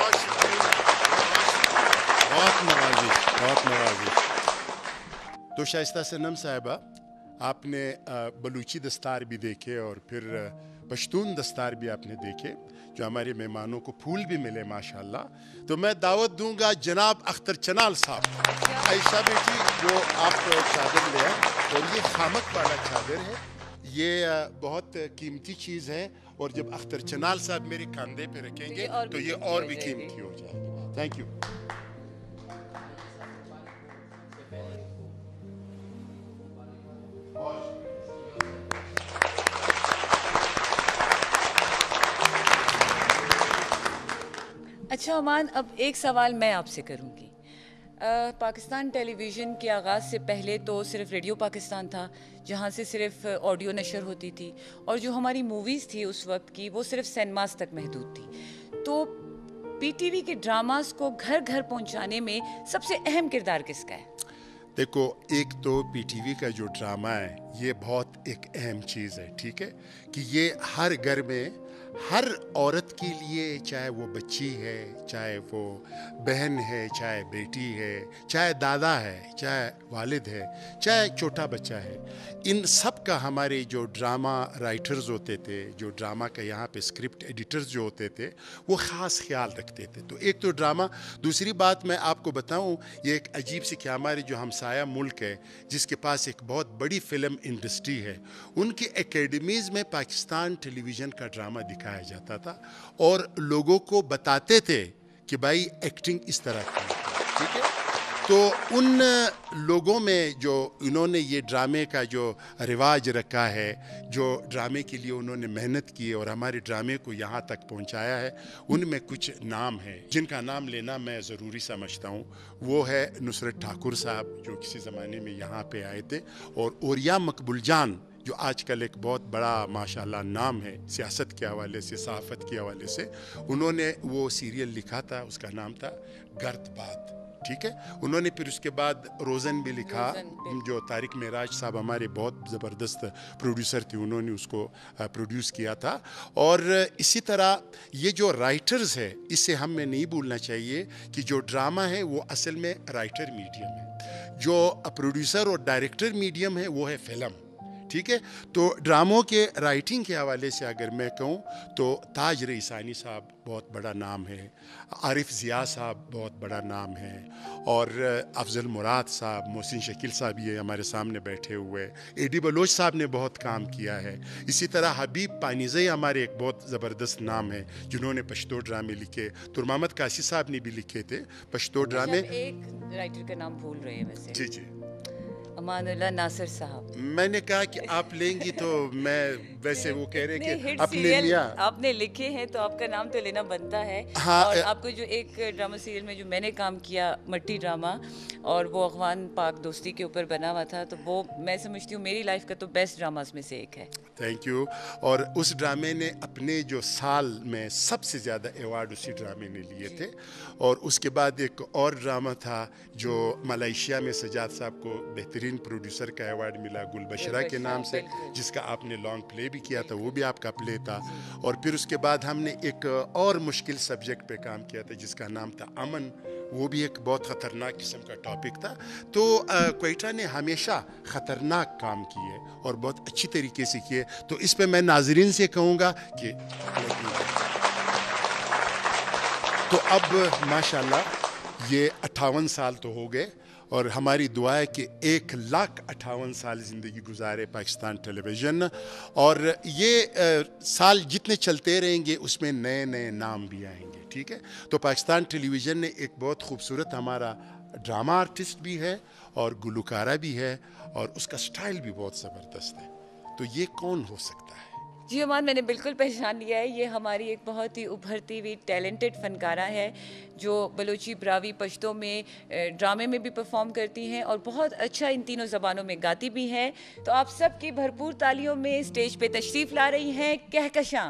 बहुत नवाजिश, बहुत नवाजिश। तो शाइस्ता सनम साहिबा, आपने बलूची दस्तार भी देखे और फिर पश्तून दस्तार भी आपने देखे, जो हमारे मेहमानों को फूल भी मिले माशाल्लाह। तो मैं दावत दूंगा जनाब अख्तर चनाल साहब, आयशा बेटी, जो आप चादर ले आए, और ये खामक वाला चादर है, ये बहुत कीमती चीज़ है, और जब अख्तर चनाल साहब मेरे कंधे पे रखेंगे तो ये और भी कीमती हो जाएगी। Thank you. अच्छा अमान, अब एक सवाल मैं आपसे करूँगी। पाकिस्तान टेलीविज़न के आगाज़ से पहले तो सिर्फ रेडियो पाकिस्तान था, जहाँ से सिर्फ ऑडियो नशर होती थी, और जो हमारी मूवीज़ थी उस वक्त की वो सिर्फ सिनेमास तक महदूद थी। तो पीटीवी के ड्रामास को घर घर पहुँचाने में सबसे अहम किरदार किसका है? देखो, एक तो पीटीवी का जो ड्रामा है ये बहुत एक अहम चीज़ है, ठीक है, कि ये हर घर में हर औरत के लिए, चाहे वो बच्ची है, चाहे वो बहन है, चाहे बेटी है, चाहे दादा है, चाहे वालिद है, चाहे छोटा बच्चा है, इन सब का हमारे जो ड्रामा राइटर्स होते थे, जो ड्रामा का यहाँ पे स्क्रिप्ट एडिटर्स जो होते थे, वो ख़ास ख्याल रखते थे। तो एक तो ड्रामा। दूसरी बात मैं आपको बताऊँ, ये एक अजीब सी कि हमारे जो हमसाया मुल्क है, जिसके पास एक बहुत बड़ी फ़िल्म इंडस्ट्री है, उनकी एकेडमीज़ में पाकिस्तान टेलीविज़न का ड्रामा दिखाया जाता था और लोगों को बताते थे कि भाई एक्टिंग इस तरह की, ठीक है। तो उन लोगों में जो इन्होंने ये ड्रामे का जो रिवाज रखा है, जो ड्रामे के लिए उन्होंने मेहनत की और हमारे ड्रामे को यहाँ तक पहुँचाया है, उनमें कुछ नाम हैं जिनका नाम लेना मैं ज़रूरी समझता हूँ। वो है नुसरत ठाकुर साहब, जो किसी ज़माने में यहाँ पे आए थे, और ओरिया मकबूल जान, जो आजकल एक बहुत बड़ा माशाल्लाह नाम है सियासत के हवाले से, सहाफ़त के हवाले से। उन्होंने वो सीरियल लिखा था, उसका नाम था गर्द बात, ठीक है। उन्होंने फिर उसके बाद रोज़न भी लिखा, जो तारिक मेराज साहब हमारे बहुत ज़बरदस्त प्रोड्यूसर थे, उन्होंने उसको प्रोड्यूस किया था। और इसी तरह ये जो राइटर्स है, इसे हमें नहीं भूलना चाहिए कि जो ड्रामा है वो असल में राइटर मीडियम है, जो प्रोड्यूसर और डायरेक्टर मीडियम है वो है फिल्म, ठीक है। तो ड्रामों के राइटिंग के हवाले से अगर मैं कहूँ तो ताज रईसानी साहब बहुत बड़ा नाम है, आरिफ ज़िया साहब बहुत बड़ा नाम है, और अफजल मुराद साहब, मोहसिन शकील साहब ये हमारे सामने बैठे हुए, एडी बलोच साहब ने बहुत काम किया है। इसी तरह हबीब पानीज़ई हमारे एक बहुत ज़बरदस्त नाम है, जिन्होंने पश्तो ड्रामे लिखे। तुरमामद काशी साहब ने भी लिखे थे पश्तो ड्रामे। एक राइटर का नाम भूल रहे हैं वैसे। जी जी, अमानुल्लाह नासिर साहब। मैंने कहा कि आप लेंगी तो मैं वैसे वो कह रहे कि अपने आपने लिखे हैं तो आपका नाम तो लेना बनता है। हाँ, और आपको जो एक ड्रामा सीरियल में जो मैंने काम किया, मट्टी ड्रामा, और वो अफगान पाक दोस्ती के ऊपर बना हुआ था, तो वो मैं समझती हूँ मेरी लाइफ का तो बेस्ट ड्रामास में से एक है। Thank you. और उस ड्रामे ने अपने जो साल में सबसे ज़्यादा अवार्ड उसी ड्रामे ने लिए थे। और उसके बाद एक और ड्रामा था जो मलेशिया में सजाद साहब को बेहतरीन बेहतरीन प्रोड्यूसर का अवार्ड मिला गुलबशरा के नाम से, जिसका आपने लॉन्ग प्ले भी किया था, वो भी आपका प्ले था। और फिर उसके बाद हमने एक और मुश्किल सब्जेक्ट पे काम किया था जिसका नाम था अमन, वो भी एक बहुत ख़तरनाक किस्म का टॉपिक था। तो क्वेटा ने हमेशा ख़तरनाक काम किए और बहुत अच्छी तरीके से किए। तो इस पे मैं नाजरीन से कहूँगा कि तो अब माशाल्लाह ये 58 साल तो हो गए और हमारी दुआ है कि 1,58,000 साल ज़िंदगी गुजारे पाकिस्तान टेलीविज़न। और ये साल जितने चलते रहेंगे उसमें नए नए नाम भी आएंगे, ठीक है। तो पाकिस्तान टेलीविज़न ने एक बहुत खूबसूरत हमारा ड्रामा आर्टिस्ट भी है और गुलकारा भी है और उसका स्टाइल भी बहुत ज़बरदस्त है। तो ये कौन हो सकता है? जी अमान, मैंने बिल्कुल पहचान लिया है। ये हमारी एक बहुत ही उभरती हुई टैलेंटेड फ़नकारा है जो बलोची, ब्रावी, पश्तो में ड्रामे में भी परफॉर्म करती हैं और बहुत अच्छा इन तीनों ज़बानों में गाती भी हैं। तो आप सब की भरपूर तालियों में स्टेज पे तशरीफ़ ला रही हैं कहकशां।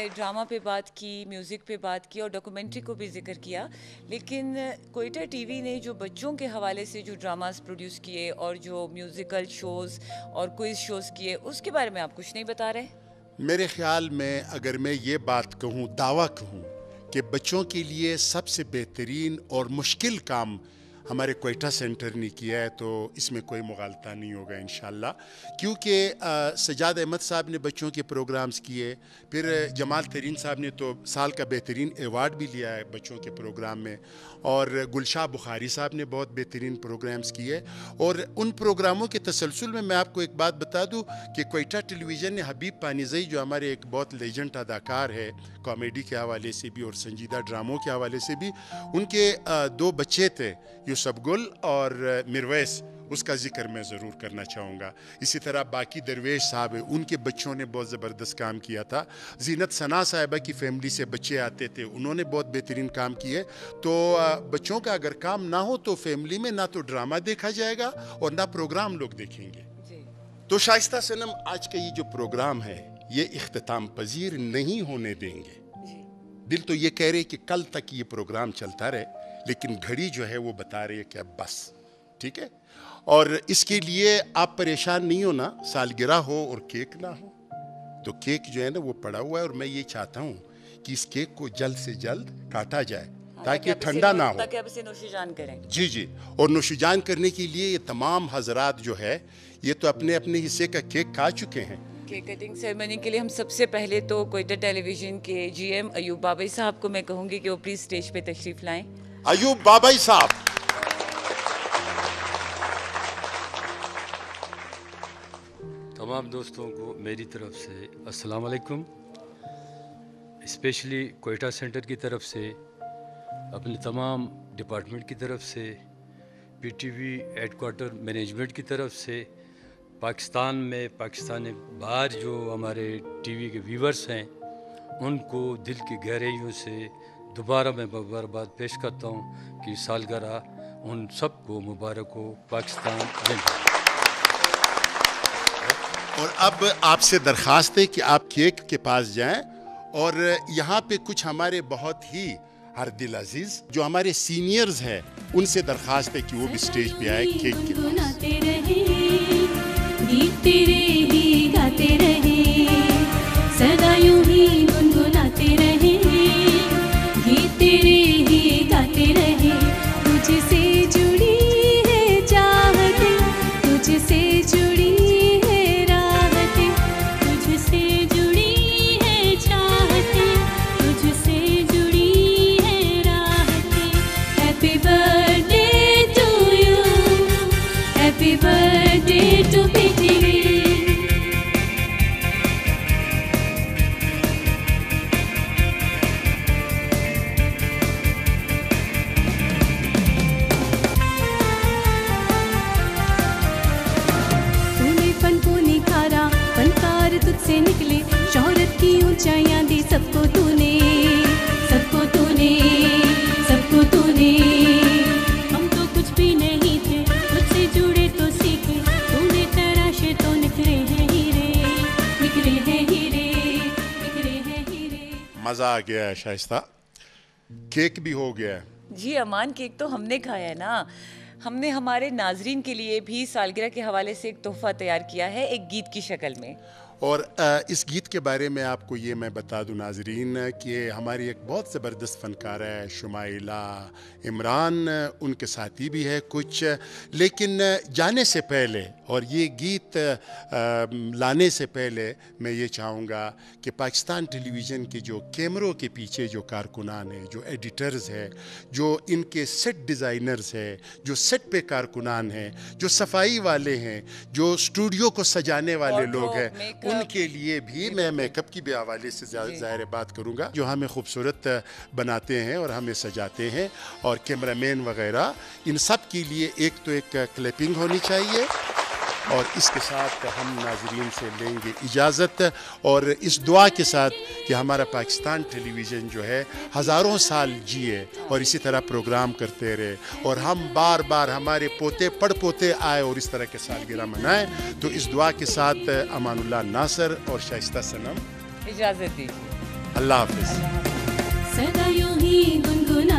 ड्रामा पे बात की, म्यूज़िक पे बात की और डॉक्यूमेंट्री को भी जिक्र किया, लेकिन कोयटा टीवी ने जो बच्चों के हवाले से जो ड्रामास प्रोड्यूस किए और जो म्यूज़िकल शोज़ और क्विज़ शोज़ किए, उसके बारे में आप कुछ नहीं बता रहे? मेरे ख्याल में अगर मैं ये बात कहूँ, दावा कहूँ कि बच्चों के लिए सबसे बेहतरीन और मुश्किल काम हमारे कोयटा सेंटर ने किया है, तो इसमें कोई मुगालता नहीं होगा इंशाल्लाह। क्योंकि सजाद अहमद साहब ने बच्चों के प्रोग्राम्स किए, फिर जमाल तरीन साहब ने तो साल का बेहतरीन एवार्ड भी लिया है बच्चों के प्रोग्राम में, और गुलशाह बुखारी साहब ने बहुत बेहतरीन प्रोग्राम्स किए। और उन प्रोग्रामों के तसलसल में मैं आपको एक बात बता दूं कि कोयटा टेलीविज़न ने हबीब पानीज़ई, जो हमारे एक बहुत लेजेंड अदाकार है, कॉमेडी के हवाले से भी और संजीदा ड्रामों के हवाले से भी, उनके 2 बच्चे थे, यूसुफ गुल और मिरवैस, उसका जिक्र मैं ज़रूर करना चाहूँगा। इसी तरह बाकी दरवेश साहब है, उनके बच्चों ने बहुत ज़बरदस्त काम किया था। जीनत सना साहिबा की फैमिली से बच्चे आते थे, उन्होंने बहुत बेहतरीन काम किए। तो बच्चों का अगर काम ना हो तो फैमिली में ना तो ड्रामा देखा जाएगा और ना प्रोग्राम लोग देखेंगे। तो शाइस्ता सनम, आज का ये जो प्रोग्राम है ये इख्तिताम पजीर नहीं होने देंगे। दिल तो ये कह रहे कि कल तक ये प्रोग्राम चलता रहे, लेकिन घड़ी जो है वो बता रही है कि अब बस, ठीक है। और इसके लिए आप परेशान नहीं हो ना, सालगिरह हो और केक ना हो, तो केक जो है ना वो पड़ा हुआ है और मैं ये चाहता हूँ कि इस केक को जल्द से जल्द काटा जाए ताकि ठंडा ना हो, ताकि आप इसे नोशिजान करें। जी जी। और नोशिजान करने के लिए ये तमाम हजरात जो है ये तो अपने अपने हिस्से का केक खा चुके हैं। केक कटिंग सेरेमनी के लिए हम सबसे पहले तो कोयटा टेलीविज़न के GM अयूब बाबई साहब को मैं कहूँगी कि वो प्लीज़ स्टेज पे तशरीफ़ लाएं। अयूब बाबई साहब। तमाम दोस्तों को मेरी तरफ से अस्सलाम वालेकुम। स्पेशली कोयटा सेंटर की तरफ से, अपने तमाम डिपार्टमेंट की तरफ से, PTV हेडक्वार्टर मैनेजमेंट की तरफ से, पाकिस्तान में, पाकिस्तान बाहर जो हमारे टीवी के व्यूवर्स हैं, उनको दिल की गहराइयों से दोबारा मैं मुबारकबाद पेश करता हूँ कि सालगिरह उन सबको मुबारक हो। पाकिस्तान जिंदाबाद। और अब आपसे दरख्वास्त है कि आप केक के पास जाएं और यहाँ पे कुछ हमारे बहुत ही हर दिल अजीज जो हमारे सीनियर्स हैं, उनसे दरख्वास्त है कि वो भी स्टेज पे आए केक के पास। गीत तेरे ही गाते रहे, सदा यूं ही गुनगुनाते रहे, गीत तेरे ही गाते रहे। तुझसे जुड़ी है चाहते, तुझसे जुड़ी है राहते, तुझसे जुड़ी है चाहते, तुझसे जुड़ी है राहते। Happy birthday to you, happy birthday to PTV। तूने फन को निखारा, फनकार तुझसे निकले, शोहरत की ऊंचाइयां दी सबको तूने, सबको तूने, सबको तूने। हम तो कुछ भी नहीं थे, तुझसे जुड़े तो सीखे, तूने तराशे तो निखरे हैं हीरे, निखरे हैं हीरे, निखरे हैं हीरे। मज़ा आ गया है शाइस्ता, केक भी हो गया है। जी अमान, केक तो हमने खाया है ना। हमने हमारे नाजरीन के लिए भी सालगिरह के हवाले से एक तोहफा तैयार किया है, एक गीत की शक्ल में। और इस गीत के बारे में आपको ये मैं बता दूं नाजरीन कि हमारी एक बहुत ज़बरदस्त फ़नकार है शुमाइला इमरान, उनके साथी भी है कुछ। लेकिन जाने से पहले और ये गीत लाने से पहले मैं ये चाहूँगा कि पाकिस्तान टेलीविज़न के जो कैमरों के पीछे जो कारकुनान हैं, जो एडिटर्स हैं, जो इनके सेट डिज़ाइनर्स हैं, जो सेट पे कारकुनान हैं, जो सफाई वाले हैं, जो स्टूडियो को सजाने वाले लोग हैं, उनके लिए भी मैं मेकअप की भी हवाले से ज़ाहिर बात करूँगा, जो हमें खूबसूरत बनाते हैं और हमें सजाते हैं, और कैमरामैन वगैरह, इन सब के लिए एक तो एक क्लिपिंग होनी चाहिए। और इसके साथ हम नाजरीन से लेंगे इजाज़त, और इस दुआ के साथ कि हमारा पाकिस्तान टेलीविज़न जो है हज़ारों साल जिए और इसी तरह प्रोग्राम करते रहे, और हम बार बार हमारे पोते पड़ पोते आए और इस तरह के सालगिरह मनाएं। तो इस दुआ के साथ अमानुल्लाह नासर और शाइस्ता सनम इजाज़त दीजिए। अल्लाह हाफिज़। सदा यूं ही गुनगुना